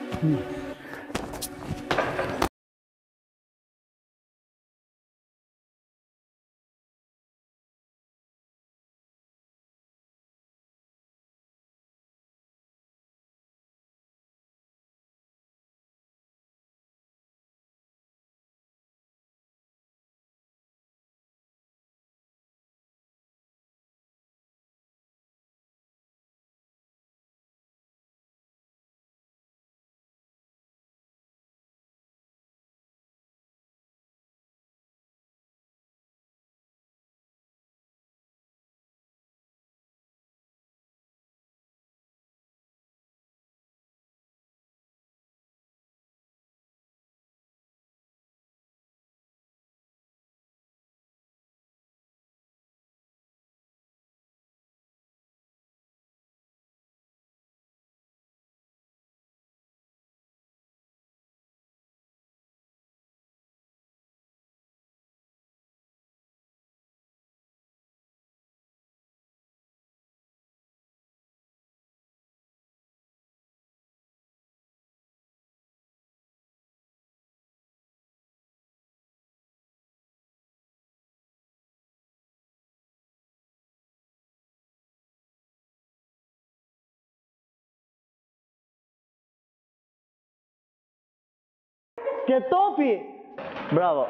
S14: Ke topi! Bravo!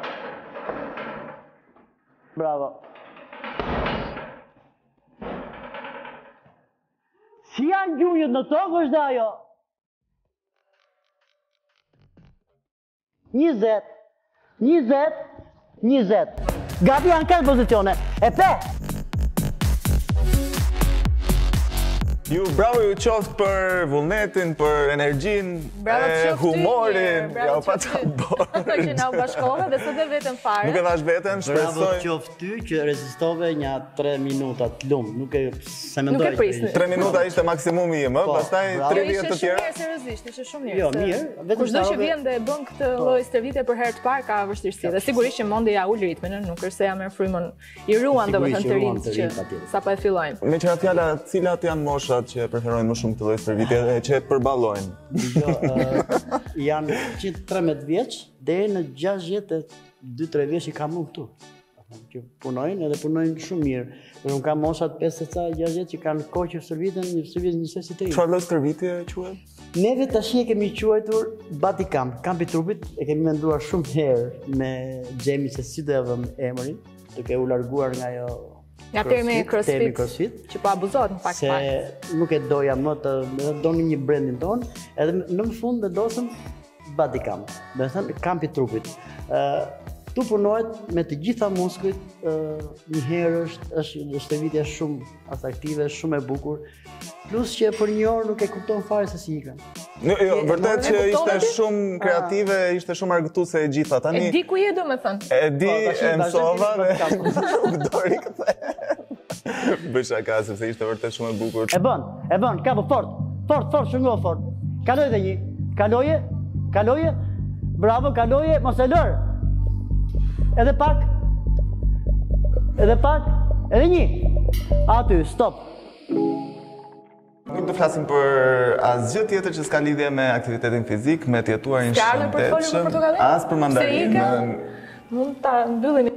S14: Bravo! Si janë gjunjët në tokë është ajo? njëzet, njëzet, njëzet. Gati janë këtë pozicione. E pe!
S2: Ju bravo ju qoftë për vullnetin, për energjin, humorin, ja u pa të borë.
S15: Që na u bashkove dhe sot e vetëm fare.
S2: Nuk e vash vetëm, shpresoj.
S14: Bravo qoftë ty që rezistove një tre minuta të lumë. Nuk e se mendoj.
S15: Nuk e prisni.
S2: tre minuta ishte maksimumi im, pastaj tridhjetë të tjera.
S15: Ishte shumë mirë, seriozisht, ishte shumë mirë.
S14: Jo, mirë.
S15: Kushdo që vjen dhe e bën këtë lloj stërvitje për herë të parë ka vështirësi. Dhe sigurisht që Mondi ja ul ritmin, nuk është se ja merr frymën i ruan domethënë të rinj që sapo e fillojnë.
S2: Me qenë fjala, cilat janë mosha moshat që preferojnë më shumë këtë lloj stërvitje dhe që përballojnë?
S14: Jo, uh, janë që tridhjetë vjeç deri në gjashtëdhjetë e dy tre vjeç i kam unë këtu. Që punojnë edhe punojnë shumë mirë. Dhe unë kam moshat pesëdhjetë ca gjashtëdhjetë që kanë kohë që stërviten, një stërvitje njëzet e tre.
S2: Çfarë lloj stërvitje quhet?
S14: Neve tash e kemi quajtur body camp, kampi trupit, e kemi menduar shumë herë me Xhemi se si do e vëmë emrin, duke u larguar nga ajo
S15: nga termi
S14: CrossFit,
S15: CrossFit, që po abuzohet në pak pak.
S14: Se nuk e doja më të doni një brandin ton, edhe në fund vendosëm body camp, do të thënë kampi trupit. Tu punohet me të gjitha muskujt, një herë është, është stërvitja shumë atraktive, shumë e bukur, plus që për një orë nuk e kupton fare se si ikën.
S2: Jo, vërtet që ishte shumë kreative, ishte shumë argëtuese e gjitha. Tani
S15: E di ku je do me thënë?
S2: E di, e mësova dhe nuk dori këthe. Bëj shaka, sepse ishte vërtet shumë e bukur.
S14: E bën, e bën, kapo fort, fort, fort, shumë fort. Kaloje dhe një, kaloje, kaloje, bravo, kaloje, mos e lër. Edhe pak, edhe pak, edhe një. Aty, stop.
S2: Nuk do flasim për asgjë tjetër që s'ka lidhje me aktivitetin fizik, me të jetuarin shëndetshëm, as për mandarinën.
S15: Mund ta mbyllim.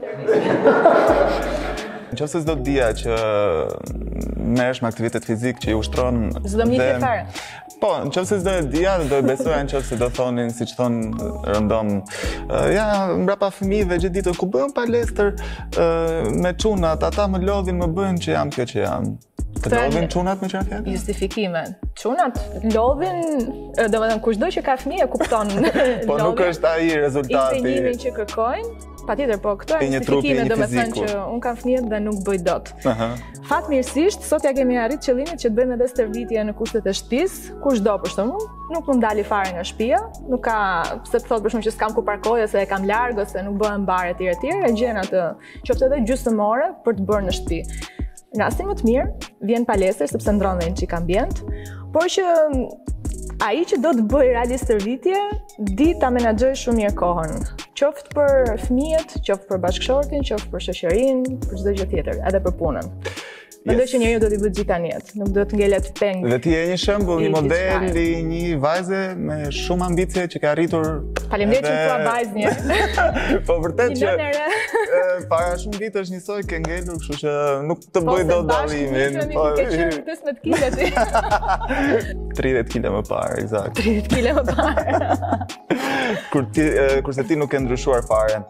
S2: Nëse s'do të dija që merresh me aktivitet fizik që i ushtron.
S15: S'do më njëjtë fare.
S2: Po, nëse s'do e dija, do e besoja nëse do thonin, siç thon rëndom, ja, mbrapa fëmijëve gjithë ditën ku bën palestër me çunat, ata më lodhin, më bëjnë që jam kjo që jam. Të lodhin çunat me çfarë fjalë?
S15: Justifikime. Çunat lodhin, domethënë kushdo që ka fëmijë e kupton.
S2: Po nuk është ai rezultati.
S15: Intendimin që kërkojnë. Patjetër, po këto janë justifikime, domethënë që un kam fëmijët dhe nuk bëj dot. Fatmirësisht, sot ja kemi arrit qëllimin që të bëjmë edhe stërvitje në kushtet e shtëpisë, kushdo për shembull, nuk mund dali fare nga shtëpia, nuk ka pse të thotë për shembull që s'kam ku parkoj ose e kam larg ose nuk bëhen bare etj etj, e gjen atë, qoftë edhe gjysmë ore për të bërë në shtëpi. Në rastin më të mirë, vjen palestër sepse ndron dhe një çik ambient, por që ai që do të bëj realisht stërvitje, di ta menaxhoj shumë mirë kohën. Qoftë për fëmijët, qoftë për bashkëshortin, qoftë për shoqërinë, për çdo gjë tjetër, edhe për punën. Mendoj që njeriu do t'i bëjë gjithë tani jetë, nuk do të ngelet peng.
S2: Dhe ti je një shembull, një model i një vajze me shumë ambicie që ka arritur.
S15: Faleminderit që më thua vajzë një.
S2: Po vërtet që para shumë vitësh njësoj ke ngelur, kështu që nuk të bëj dot dallimin.
S15: Po ke qenë pesëmbëdhjetë kile ti.
S2: tridhjetë kile më parë, eksakt.
S15: tridhjetë kile më parë.
S2: Kur ti kurse ti nuk ke ndryshuar fare.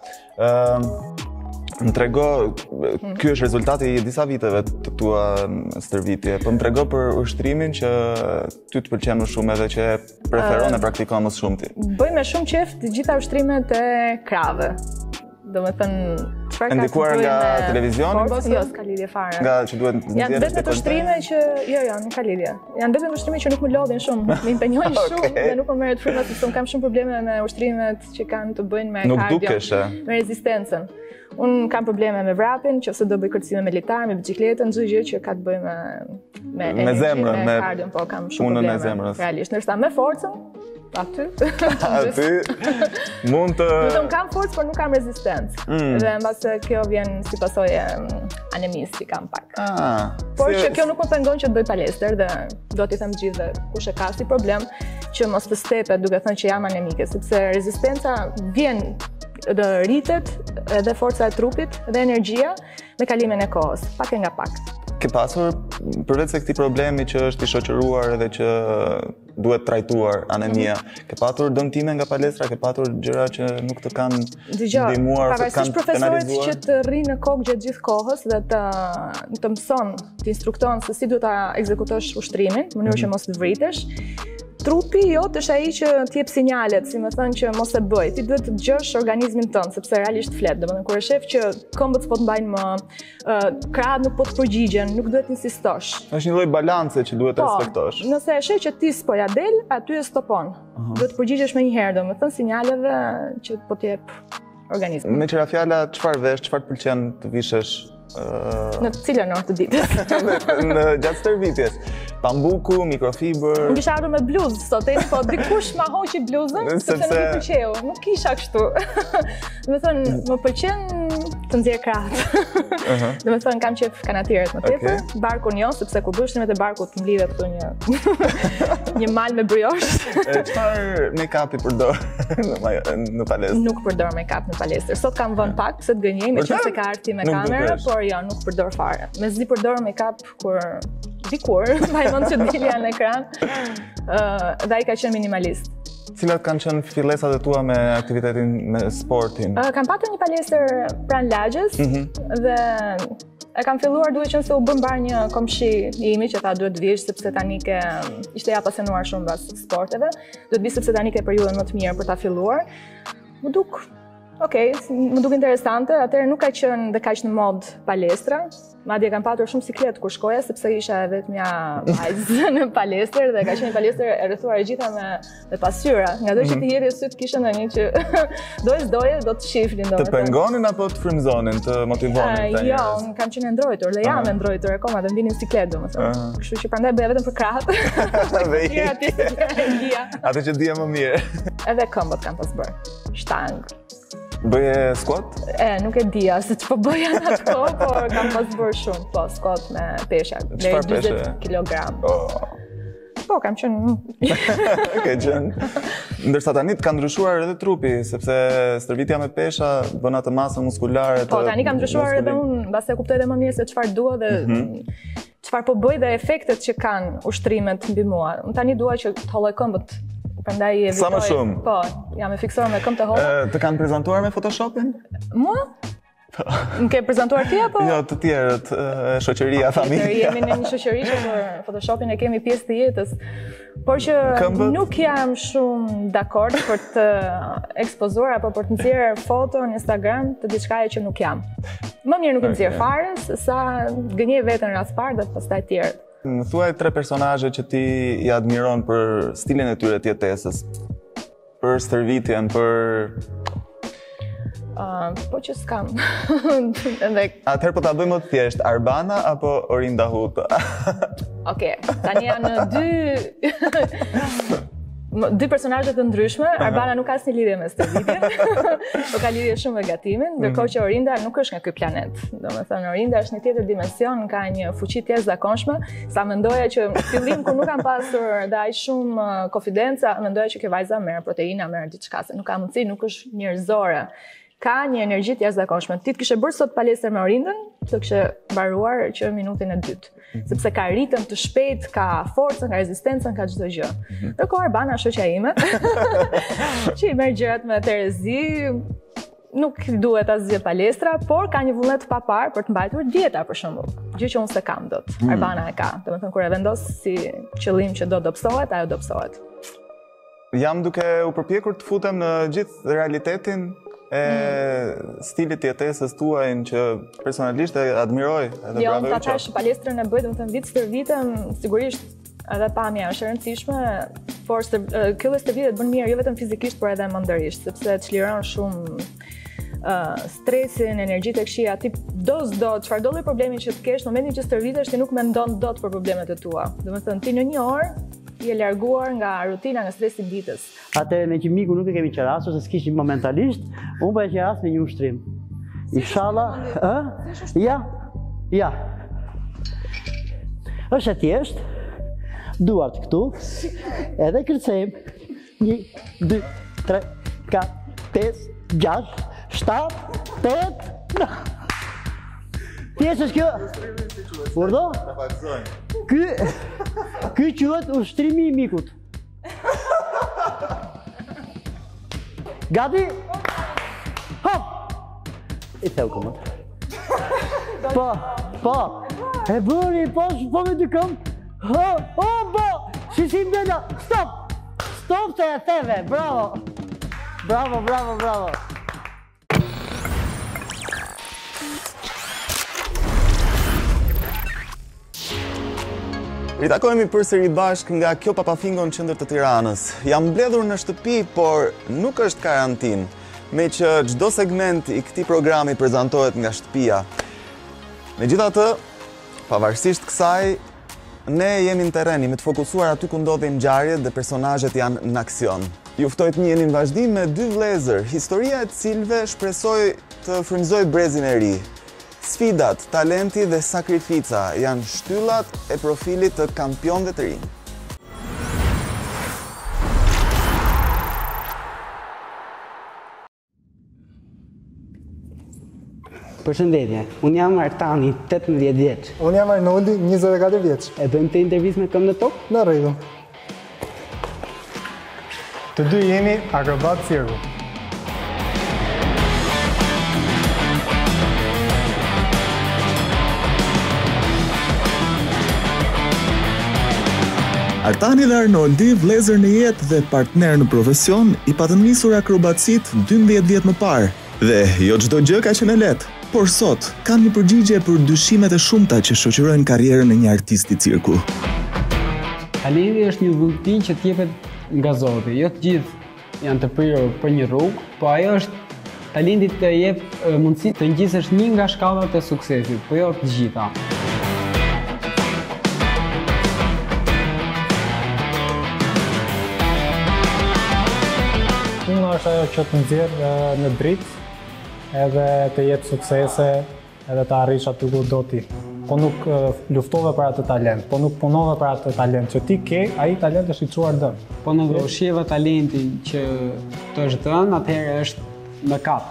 S2: Më trego, ky është rezultati i disa viteve të tua stërvitje, po më trego për ushtrimin që ty të pëlqen më shumë edhe që preferon e praktikon më shumë ti.
S15: Bëj me shumë qejf të gjitha ushtrimet e krave. Do me thënë, çfarë ka
S2: ndikuar nga televizioni?
S15: Po, jo, s'ka lidhje fare.
S2: Nga që duhet nxjerrësh.
S15: Janë vetëm ushtrime që, jo, jo, nuk ka lidhje. Janë vetëm ushtrime që nuk më lodhin shumë, më impenjojnë shumë dhe nuk më merret fryma sepse un kam shumë probleme me ushtrimet që kanë të bëjnë me kardio, me rezistencën. Unë kam probleme me vrapin, që ose do bëj kërcime me litar, me bicikletën, çdo gjë që ka të bëjë me me
S2: me zemrën, me
S15: kardion, po kam shumë probleme. Realisht, ndërsa me forcën, aty.
S2: Aty mund të
S15: Do të kam forcë, por nuk kam rezistencë. Dhe mbase kjo vjen si pasojë anemisë që kam pak. Por që kjo nuk më pengon që të bëj palestër dhe do t'i them gjithë kush e ka si problem që mos të stepet duke thënë që jam anemike, sepse rezistenca vjen dhe rritet edhe forca e trupit dhe energjia me kalimin e kohës, pak e nga pak.
S2: Ke pasur, përveç se këtij problemi që është i shoqëruar edhe që duhet trajtuar anemia, ke patur dëmtime nga palestra, ke patur gjëra që nuk të kanë ndihmuar, të kanë
S15: profesorit
S2: penalizuar?
S15: që të rri në kokë gjatë gjithë kohës dhe të të mëson, të instrukton se si duhet ta ekzekutosh ushtrimin, në mënyrë që mos të vritesh. Trupi jot është ai që t'jep sinjalet, si më thënë që mos e bëj. Ti duhet të dëgjosh organizmin tënd, sepse realisht flet. Domethënë kur e shef që këmbët s'po të mbajnë më, krahët nuk po të përgjigjen, nuk duhet të insistosh.
S2: Është një lloj balance që duhet të respektosh.
S15: Po, nëse e sheh që ti s'po ja del, aty e stopon. Duhet të përgjigjesh më një herë, domethënë sinjaleve që po t'jep organizmi.
S2: Me qëra fjala, çfarë vesh, çfarë të pëlqen të vishesh?
S15: Në të cilën orë të ditës?
S2: Në gjatë stërvitjes. Pambuku, mikrofibër.
S15: Unë kisha ardhur me bluzë sot, po dikush ma hoqi bluzën sepse nuk i pëlqeu. Nuk kisha kështu. Do të thënë, më pëlqen të nxjerr krahët. Do të thënë kam qef kanatierët më tepër, barkun jo, sepse kur bësh shtrimet e barkut mblidhet këtu një një mal me briosh.
S2: Çfarë make-up i përdor në palestër?
S15: Nuk përdor make-up në palestër. Sot kam vënë pak se të gënjej, meqense ka ardhi me kamerë, por jo, nuk përdor fare. Mezi përdor make-up kur dikur, mbaj mend që dilja në ekran. Ë, dhe ai ka qenë minimalist.
S2: Cilat kanë qenë fillesat e tua me aktivitetin, me sportin?
S15: Uh, kam patur një palestër pranë lagjes dhe e kam filluar duke qenë se u bën mbar një komshi i imi që tha duhet të vish sepse tani ke ishte ja pasionuar shumë mbas sporteve. Duhet vi sepse tani ke periudhën më të mirë për ta filluar. Më duk Okej, më duk interesante, atëherë nuk ka qenë dhe kaq në mod palestra. Madje kam patur shumë siklet kur shkoja sepse isha vetmja vajzë në palestër dhe ka qenë një palestër e rrethuar e gjitha me me pasyra. Nga do që të jeri syt kishte ndonjë që doje s'doje do të shifnin domethënë.
S2: Të pengonin apo të frymëzonin, të motivonin ta?
S15: Jo, unë kam qenë ndrojtur dhe jam e ndrojtur akoma dhe mbinin siklet domethënë. Kështu që prandaj bëja vetëm për krahët.
S2: Atë që dija më mirë.
S15: Edhe këmbët kam pas bërë. Shtang.
S2: Bëje squat?
S15: E, nuk e dija se që po bëja në ato, por kam pas bërë shumë, po, squat me pesha, dhe dyzet kilogram. Po, kam qenë...
S2: Ke qenë. Ndërsa tani të ka ndryshuar edhe trupi, sepse stërvitja me pesha bën atë masën muskulare të...
S15: Po, tani kam ndryshuar edhe unë, basta e kuptoj edhe më mirë se çfarë dua dhe çfarë po bëj dhe efektet që kanë ushtrimet mbi mua. Unë tani dua që të holloj këmbët. Prandaj evitoj.
S2: Sa më shumë?
S15: Po, jam e fiksuar me këmbë të holla.
S2: Të kanë prezantuar me Photoshopin?
S15: Mua? Më ke prezantuar ti apo?
S2: Jo, të tjerët, shoqëria, familja.
S15: Jemi në një shoqëri që për Photoshopin e kemi pjesë të jetës. Por që nuk jam shumë dakord për të ekspozuar apo për të nxjerrë foto në Instagram të diçkaje që nuk jam. Më mirë nuk e nxjerr fare, sa gënjej veten rast parë dhe pastaj të tjerët.
S2: Më thuaj tre personazhe që ti i admiron për stilin e tyre të jetesës, për stërvitjen, për...
S15: Uh, po që s'kam.
S2: Atëherë po ta bëjmë më të thjesht, Arbana apo Orinda Huta?
S15: Okej, tani janë dy dy personazhe të ndryshme. Arbana nuk ka asnjë lidhje me stërvitjen, por ka lidhje shumë me gatimin, ndërkohë që Orinda nuk është nga ky planet. Domethënë Orinda është një tjetër dimension, ka një fuqi të jashtëzakonshme. Sa mendoja që në fillim kur nuk kam pasur dhe aq shumë konfidenca, mendoja që kjo vajza merr proteina, merr diçka, se nuk ka mundësi, nuk është njerëzore. Ka një energji të jashtëzakonshme. Ti të kishe bërë sot palestër me Orindën, të kishe mbaruar që minutin e dytë. Sepse ka ritëm të shpejt, ka forcën, ka rezistencën, ka çdo gjë. Ndërkohë Arbana, shoqja ime, që i merr gjërat me Terezi, nuk duhet asgjë palestra, por ka një vullnet të papar për të mbajtur dieta për shembull. Gjë që unë s'e kam dot. Arbana e ka. Domethënë kur e vendos si qëllim që do dobësohet, ajo dobësohet.
S2: Jam duke u përpjekur të futem në gjithë realitetin e stilit të jetesës tuajnë që personalisht e admiroj edhe
S15: jo,
S2: bravo
S15: unë ta thash palestrën e bëj, domethënë vit stërvitem, sigurisht edhe pamja është e rëndësishme, por kjo lloj stërvitje bën mirë jo vetëm fizikisht, por edhe mendërisht, sepse të çliron shumë uh, stresin, energjitë e këqija, ti do s'do, çfarë do lloj problemi që të kesh, në momentin që stërvitesh ti nuk mendon dot për problemet e tua. Domethënë ti në një orë je larguar nga rutina, nga stresi i ditës.
S14: Atëherë me që miku nuk e kemi qerasur se s'kishim momentalisht, unë po e qeras me një ushtrim. Inshallah, ë? Ja. Ja. Është e thjeshtë. Duart këtu. Edhe kërcejmë. një, dy, tre, katër, pesë, gjashtë, shtatë, tetë. Pjesë është kjo? Urdo? Ky, ky quhet ushtrimi i mikut. Gati? Hop! I theu këmët. Po, po. E bëri, po, po me dy këmë. Ho, ho, po! Shisim dëna, stop! Stop se e theve, bravo! Bravo, bravo, bravo!
S2: Ritakojemi përsëri bashkë nga kjo papafingo në qendër të Tiranës. Jam mbledhur në shtëpi, por nuk është karantinë, me që çdo segment i këtij programi prezantohet nga shtëpia. Megjithatë, pavarësisht kësaj,
S1: ne jemi në terren, jemi të fokusuar aty ku ndodhin ngjarjet dhe personazhet janë në aksion. Ju ftoj të njiheni në vazhdim me dy vëllezër, historia e të cilëve shpresoj të frymëzoj brezin e ri. Sfidat, talenti dhe sakrifica janë shtyllat e profilit të kampionëve të rinj.
S16: Përshëndetje, unë jam Artani, tetëmbëdhjetë vjeç.
S17: Unë jam Arnoldi, njëzet e katër vjeç.
S16: E bëjmë të intervistë me Këmbë në Tokë?
S17: Në rregull. Të dy jemi akrobat cirku.
S2: Artani dhe Arnoldi, vëllezër në jetë dhe partner në profesion, i patën nisur akrobacit dymbëdhjetë vjet më parë. Dhe jo çdo gjë ka qenë lehtë. Por sot, kam një përgjigje për dyshimet e shumta që shoqërojnë karrierën e një artisti cirku.
S16: Talenti është një vullneti që t'jepet nga Zoti. Jo të gjithë janë të prirur për një rrugë, po ajo është talenti të jep mundësi të ngjisësh një nga shkallat e suksesit, po jo të gjitha.
S17: Puna është ajo që të nxjerr në dritë, edhe të jetë suksese, edhe të arrish aty ku do ti. Po nuk luftove për atë talent, po nuk punove për atë talent që ti ke, ai talent është i çuar dëm.
S16: Po nuk ushqeva talentin që të është dhënë, atëherë është mëkat.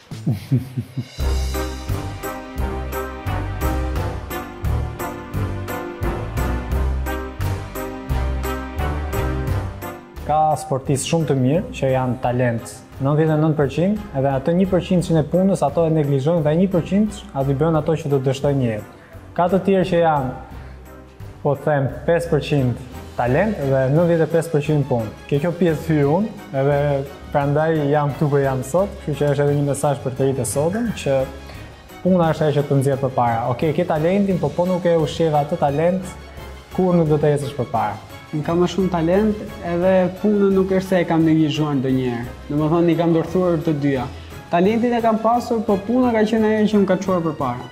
S17: Ka sportistë shumë të mirë që janë talent nëntëdhjetë e nëntë përqind, edhe atë një përqind që në punës ato e neglizhojnë dhe një përqind aty bën ato që do të dështojnë një jetë. Ka të tjerë që janë, po të them, pesë përqind talent dhe nëntëdhjetë e pesë përqind punë. Ke kjo pjesë hyj unë, edhe prandaj jam këtu ku jam sot, kështu që është edhe një mesazh për të rinjtë e sotëm që puna është ajo që të nxjerr përpara. Okej, ke talentin, po po nuk e ushqeva atë talent, kur nuk do të ecësh përpara.
S16: Unë kam më shumë talent, edhe punën nuk është se e kam neglizhuar ndonjëherë. Domethënë i kam ndërthuar të dyja. Talentin e kam pasur, po puna ka qenë ajo që më ka çuar përpara.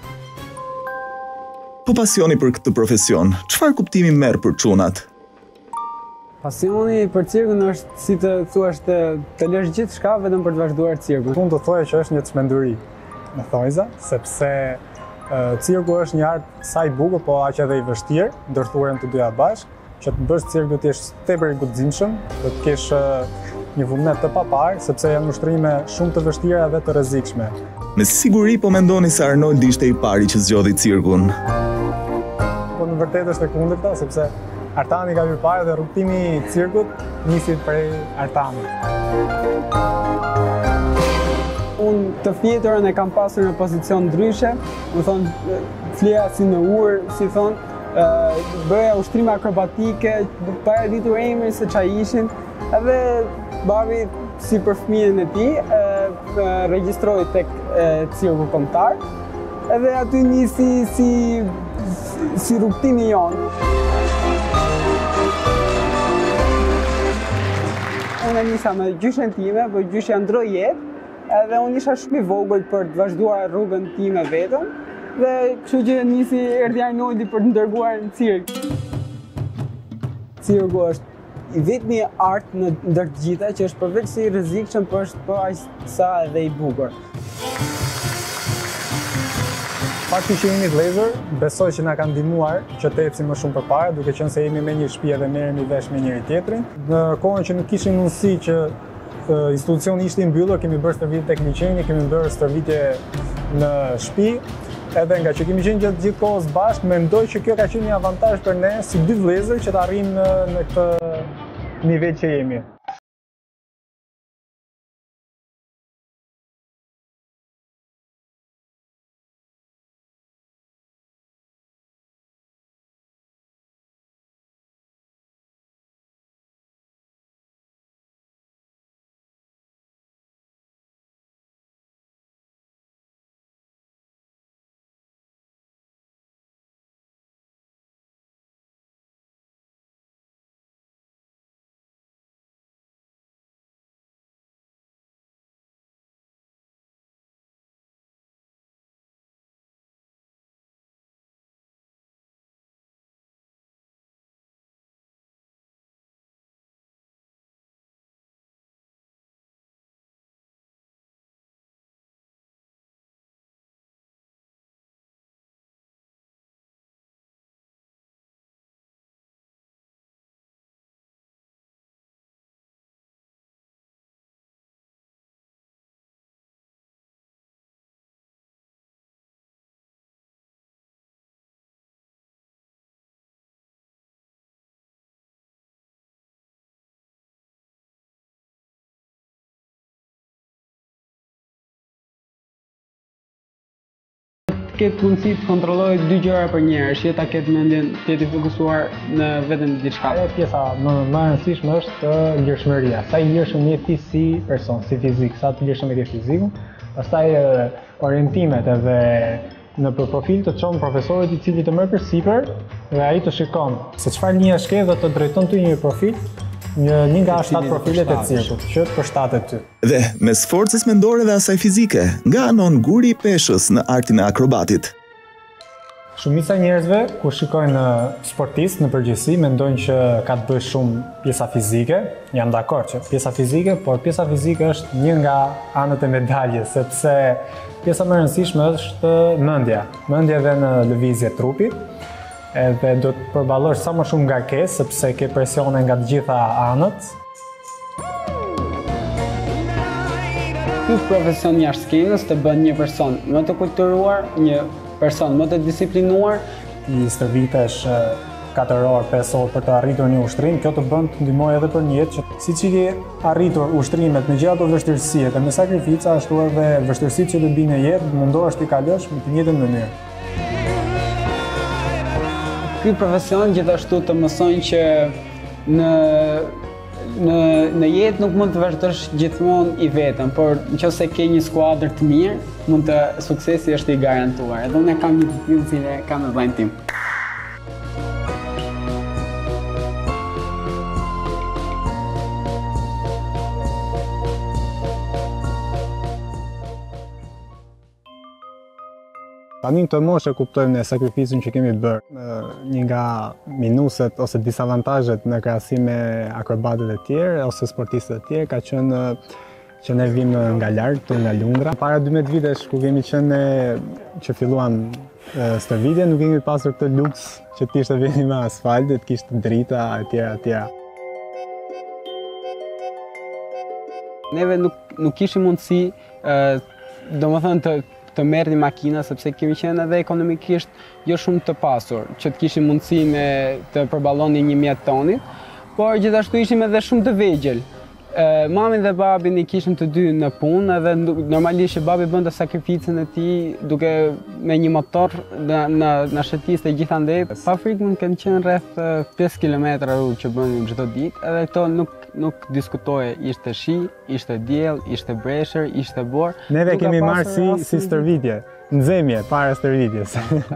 S2: Po pasioni për këtë profesion, çfarë kuptimi merr për çunat?
S16: Pasioni për cirkun është, si të thuash, të, të lësh gjithçka vetëm për të vazhduar cirkun.
S17: Unë do thoya që është një çmenduri, me thonjza, sepse uh, cirku është një art sa i bukur, po aq edhe i vështirë, ndërthuar të dyja bashkë, që të bësh cirku të jesh tepër i guximshëm, të kesh një vullnet të paparë, sepse janë ushtrime shumë të vështira dhe të rrezikshme.
S2: Me siguri po mendoni se Arnoldi ishte i pari që zgjodhi cirkun.
S17: Po në vërtetë është e kundërta, sepse Artani ka hyrë parë dhe rrugtimi i cirkut nisi prej Artanit.
S16: Unë të fjeturën e kam pasur në pozicion ndryshe, më thonë, fleja si në urë, si thonë, bëja ushtrime akrobatike, para ditur emrin se qa ishin, edhe babi si për fëmijën e tij, regjistroi tek cirku kombëtar, edhe aty nisi si si rrugtimi jonë. Unë nisa me gjyshen time, po gjyshja ndroi jetë, edhe unë isha shumë i vogël për të vazhduar rrugën time vetëm. Dhe kështu që nisi erdhi Arnoldi për të ndërguar në cirk. Cirku është i vetmi art në ndër të gjitha që është përveç se i rrezikshëm, por është po aq sa edhe i bukur.
S17: Fakti që jemi vëllezër, besoj që na ka ndihmuar që të ecim më shumë përpara, duke qenë se jemi me një shtëpi dhe merremi vesh me njëri tjetrin. Në kohën që nuk kishim mundësi që institucioni ishte i mbyllur, kemi bërë stërvitje tek liçeni, kemi bërë stërvitje në shtëpi. Edhe nga që kemi qenë gjatë gjithë kohës bashkë, mendoj që kjo ka qenë një avantazh për ne si dy vëllezër që të arrijmë në, në këtë nivel që jemi.
S16: ketë mundësi të kontrollojë dy gjëra për njëherë, është ta ketë mendjen të jetë i fokusuar në vetëm diçka.
S17: Ajo pjesa më më e rëndësishme është lirshmëria. Sa i lirshëm je ti si person, si fizik, sa të lirshëm je fizikun, pastaj orientimet edhe në për profil të çon profesorit i cili të merr përsipër dhe ai të shikon se çfarë linja shke dhe të drejton ty një profil, një një nga shtatë profilet e cirkut që të përshtatet ty.
S2: Dhe mes forcës mendore dhe asaj fizike, nga anon guri i peshës në artin e akrobatit.
S17: Shumica e njerëzve kur shikojnë sportist në përgjithësi mendojnë që ka të bëjë shumë pjesa fizike. Jam dakord që pjesa fizike, por pjesa fizike është një nga anët e medaljes, sepse pjesa më e rëndësishme është mendja, mendja edhe në lëvizje trupi. Edhe do të përballosh sa më shumë ngarkesë sepse ke presione nga të gjitha anët.
S16: Ky profesion jashtë skenës të bën një person më të kulturuar, një person më të disiplinuar.
S17: I stërvitesh katër orë, pesë orë për të arritur një ushtrim, kjo të bën të ndihmojë edhe për një jetë që siç i ke arritur ushtrimet me gjithë ato vështirësi dhe me sakrifica, ashtu edhe vështirësitë që të binë në jetë, mundohesh të kalosh me të njëjtën mënyrë.
S16: Ky profesion gjithashtu të mësojnë që në në në jetë nuk mund të vazhdosh gjithmonë i vetëm, por nëse ke një skuadër të mirë, mund të suksesi është i garantuar. Edhe unë kam një të tillë që kam në vllajën tim.
S17: Tani në të moshë e kuptojmë në sakrificën që kemi bërë. Një nga minuset ose disavantazhet në krahasim me akrobatët e tjerë ose sportistët e tjerë ka qenë që ne vim nga larg, këtu nga Lundra. Para dymbëdhjetë vitesh ku kemi qenë që filluam stërvitje, nuk kemi pasur këtë luks që të ishte vini me asfalt, të kishte drita etj etj.
S16: Neve nuk nuk kishim mundësi, domethënë të të merrni makina sepse kemi qenë edhe ekonomikisht jo shumë të pasur, që të kishim mundësi me të përballoni një mjet tonit, por gjithashtu ishim edhe shumë të vegjël. Mamin dhe babin i kishim të dy në punë edhe normalisht që babi bënte sakrificën e tij duke me një motor në në në shëtiste gjithandej. Pa frikë mund të kenë qenë rreth pesë kilometra rrugë që bënim çdo ditë, edhe këto nuk nuk diskutoje, ishte shi, ishte diell, ishte breshër, ishte borë.
S17: Neve kemi marrë si si stërvitje, nxemje para stërvitjes.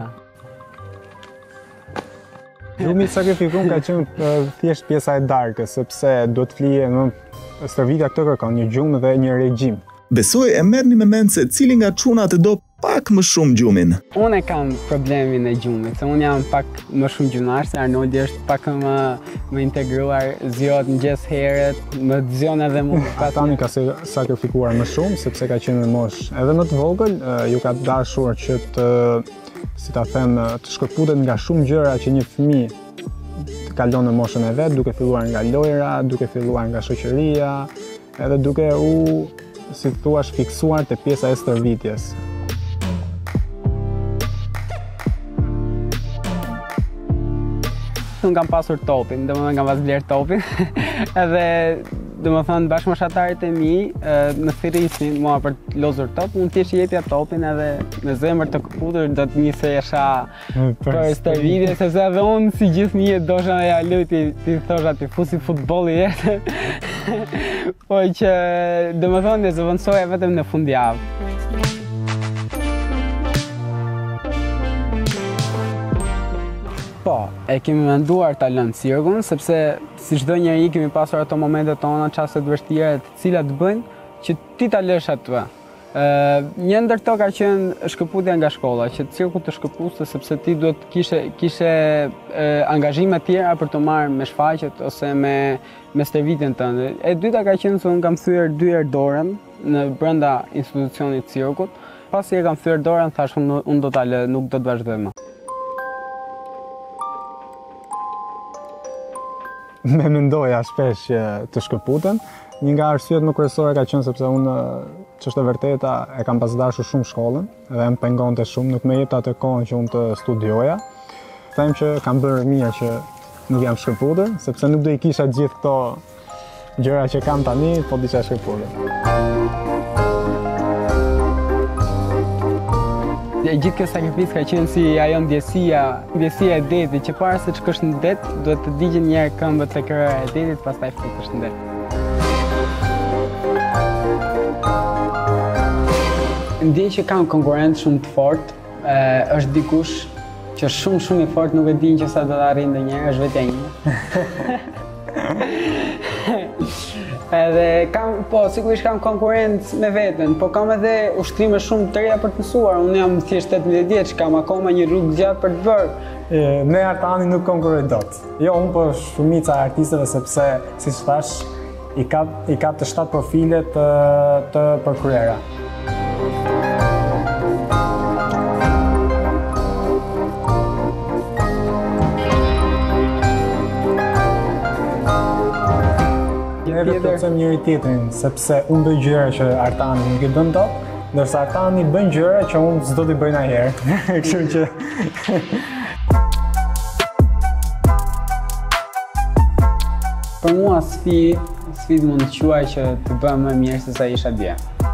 S17: Gjumi i sakrifikun ka qenë thjesht pjesa e darkës, sepse do të flije në stërvitja këtë kërkon një gjumë dhe një regjim.
S2: Besoj e merrni me mend se cili nga çunat e do pak më shumë gjumin.
S16: Unë kam problemin e gjumit, se unë jam pak më shumë gjunar, se Arnoldi është pak më më integruar, zjohet mëngjes herët, më zjon edhe mua.
S17: Tani ka se sakrifikuar më shumë sepse ka qenë në moshë edhe më të vogël, ju ka dashur që të si ta them, të shkëputet nga shumë gjëra që një fëmijë të kalon në moshën e vet, duke filluar nga lojra, duke filluar nga shoqëria, edhe duke u, si thua, fiksuar te pjesa e stërvitjes.
S16: Unë kam pasur topin, domethënë kam pas bler topin, edhe domethënë bashkëmoshatarët e mi në thirrisnin mua për të lozur top, unë thjesht i jepja topin edhe me zemër të këputur do të nisesha për stërvitje, sepse edhe unë si gjithë fëmijët dosha ja luaj ti ti thosha ti fusi futbolli jetë. Po që domethënë e zëvendësoja vetëm në fundjavë. Po, e kemi menduar ta lënë cirkun, sepse si çdo njeri kemi pasur ato momentet tona, çaste të vështira, të cilat bëjnë që ti ta lësh atë. Ë, një ndër to ka qenë shkëputja nga shkolla, që cirku të shkëpuste sepse ti duhet kishe kishe angazhime të tjera për të marrë me shfaqjet ose me me stërvitjen tënde. E dyta ka qenë se unë kam thyer dy herë dorën në brenda institucionit cirkut. Pasi e kam thyer dorën, thash unë unë do ta lë, nuk do të vazhdoj më.
S17: Me mendoja shpesh që të shkëputen. Një nga arsyet më kryesore ka qenë sepse unë, ç'është e vërteta, e kam pas dashur shumë shkollën dhe më pengonte shumë, nuk më jepte atë kohën që unë të studioja. Them që kam bërë mirë që nuk jam shkëputur, sepse nuk do i kisha gjithë këto gjëra që kam tani, po disha shkëputur.
S16: Gjithë kjo sakrificë ka qenë si ajo ndjesia, ndjesia e detit, që para se të shkosh në det, duhet të digjen një herë këmbët e këra e detit, pastaj futesh në det. Ndjej që kam konkurrent shumë të fortë, është dikush që shumë shumë i fortë, nuk e din që sa do të arrijë ndonjëherë, është vetja ime. Edhe kam, po, sigurisht kam konkurrent me veten, po kam edhe ushtrime shumë të reja për të mësuar. Unë jam thjesht tetëmbëdhjetë vjeç, kam akoma një rrugë gjatë për të bërë.
S17: Me Artani nuk konkurroj dot. Jo, unë po shumica e artistëve sepse, siç thash, i ka i ka të shtatë profile të të përkryera. Ne përcem njëri tjetrin, sepse unë bëj gjëra që Artani nuk i bën dot, ndërsa Artani bën gjëra që unë s'do t'i bëj ndonjëherë. Kështu që
S16: për mua sfidë, sfidë mund të quaj që të bëhem më mirë se sa isha dje.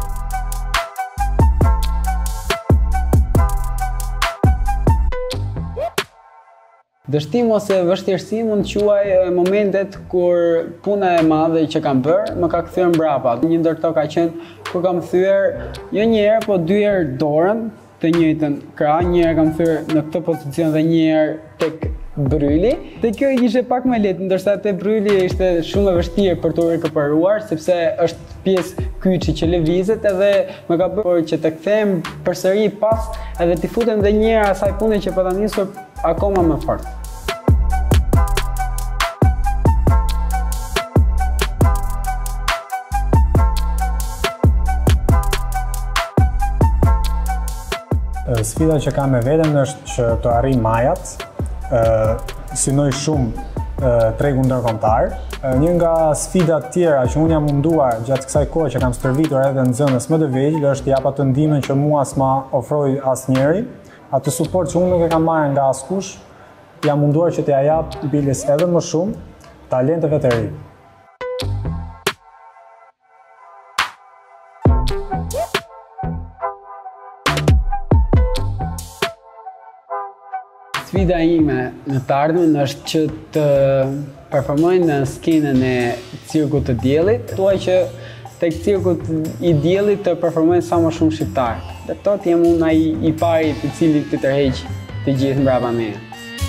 S16: Dështim ose vështirësi mund të quaj momentet kur puna e madhe që kam bërë më ka kthyer mbrapa. Një ndër to ka qenë kur kam thyer jo një herë, po dy herë dorën të njëjtën krah, një herë kam thyer në këtë pozicion dhe një herë tek bryli. Dhe kjo ishte pak më lehtë, ndërsa te bryli ishte shumë e vështirë për të rikuperuar, sepse është pjesë kyçi që lëvizet edhe më ka bërë që të kthehem përsëri pas edhe t'i futem edhe një herë asaj pune që po ta nisur akoma më fort.
S17: Sfida që kam me veten është që të arrij majat, synoj shumë tregun ndërkombëtar. Një nga sfidat tjera që unë jam munduar gjatë kësaj kohe që kam stërvitur edhe nxënës më të vegjël është jap atë ndihmën që mua s'ma ofroi asnjëri, atë suport që unë nuk e kam marrë nga askush, jam munduar që t'ja jap biles edhe më shumë talenteve të ri.
S16: Sfida ime në të ardhmen është që të performoj në skenën e cirkut të diellit, thuaj që tek cirkut i diellit të performojnë sa më shumë shqiptarë. Dhe tot jem unë ai i pari i cili të tërheq të gjithë mbrapa meje.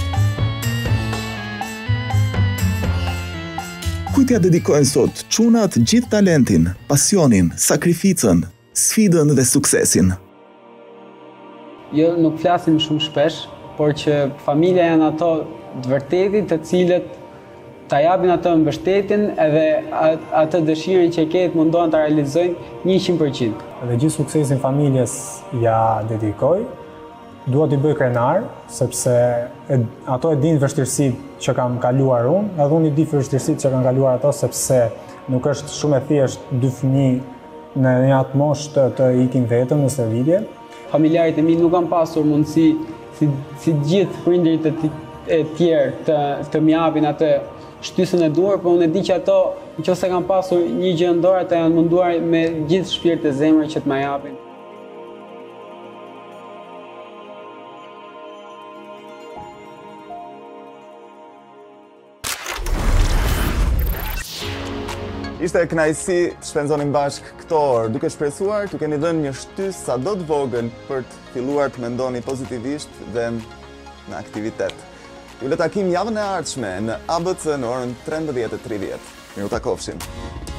S2: Kujt ja dedikojnë sot çunat gjithë talentin, pasionin, sakrificën, sfidën dhe suksesin?
S16: Jo, nuk flasim shumë shpesh, por që familja janë ato të vërtetit të cilët ta japin ato mbështetjen edhe atë dëshirën që ketë mundohen ta realizojnë njëqind përqind.
S17: Dhe gjithë suksesin familjes ja dedikoj. Dua t'i bëj krenar, sepse ato e din vështirësitë që kam kaluar unë, edhe unë i di vështirësitë që kam kaluar ato, sepse nuk është shumë e thjeshtë dy fëmijë në një atë moshë të, të ikin vetëm në stërvitje.
S16: Familjarët e mi nuk kanë pasur mundësi si, si gjithë prindërit e, e tjerë të, të më japin atë shtysën e duhur, por unë e di që ato, nëse kanë pasur një gjë në dorë, ata janë munduar me gjithë shpirt e zemrën që të më japin.
S1: Ishte e kënaqësi të shpenzonim bashkë këto orë, duke shpresuar t'ju keni dhënë një shtysë sado të vogël për të filluar të mendoni pozitivisht dhe në aktivitet. Ju le takim javën e ardhshme në A B C në orën trembëdhjetë e tridhjetë. Miru takofshim.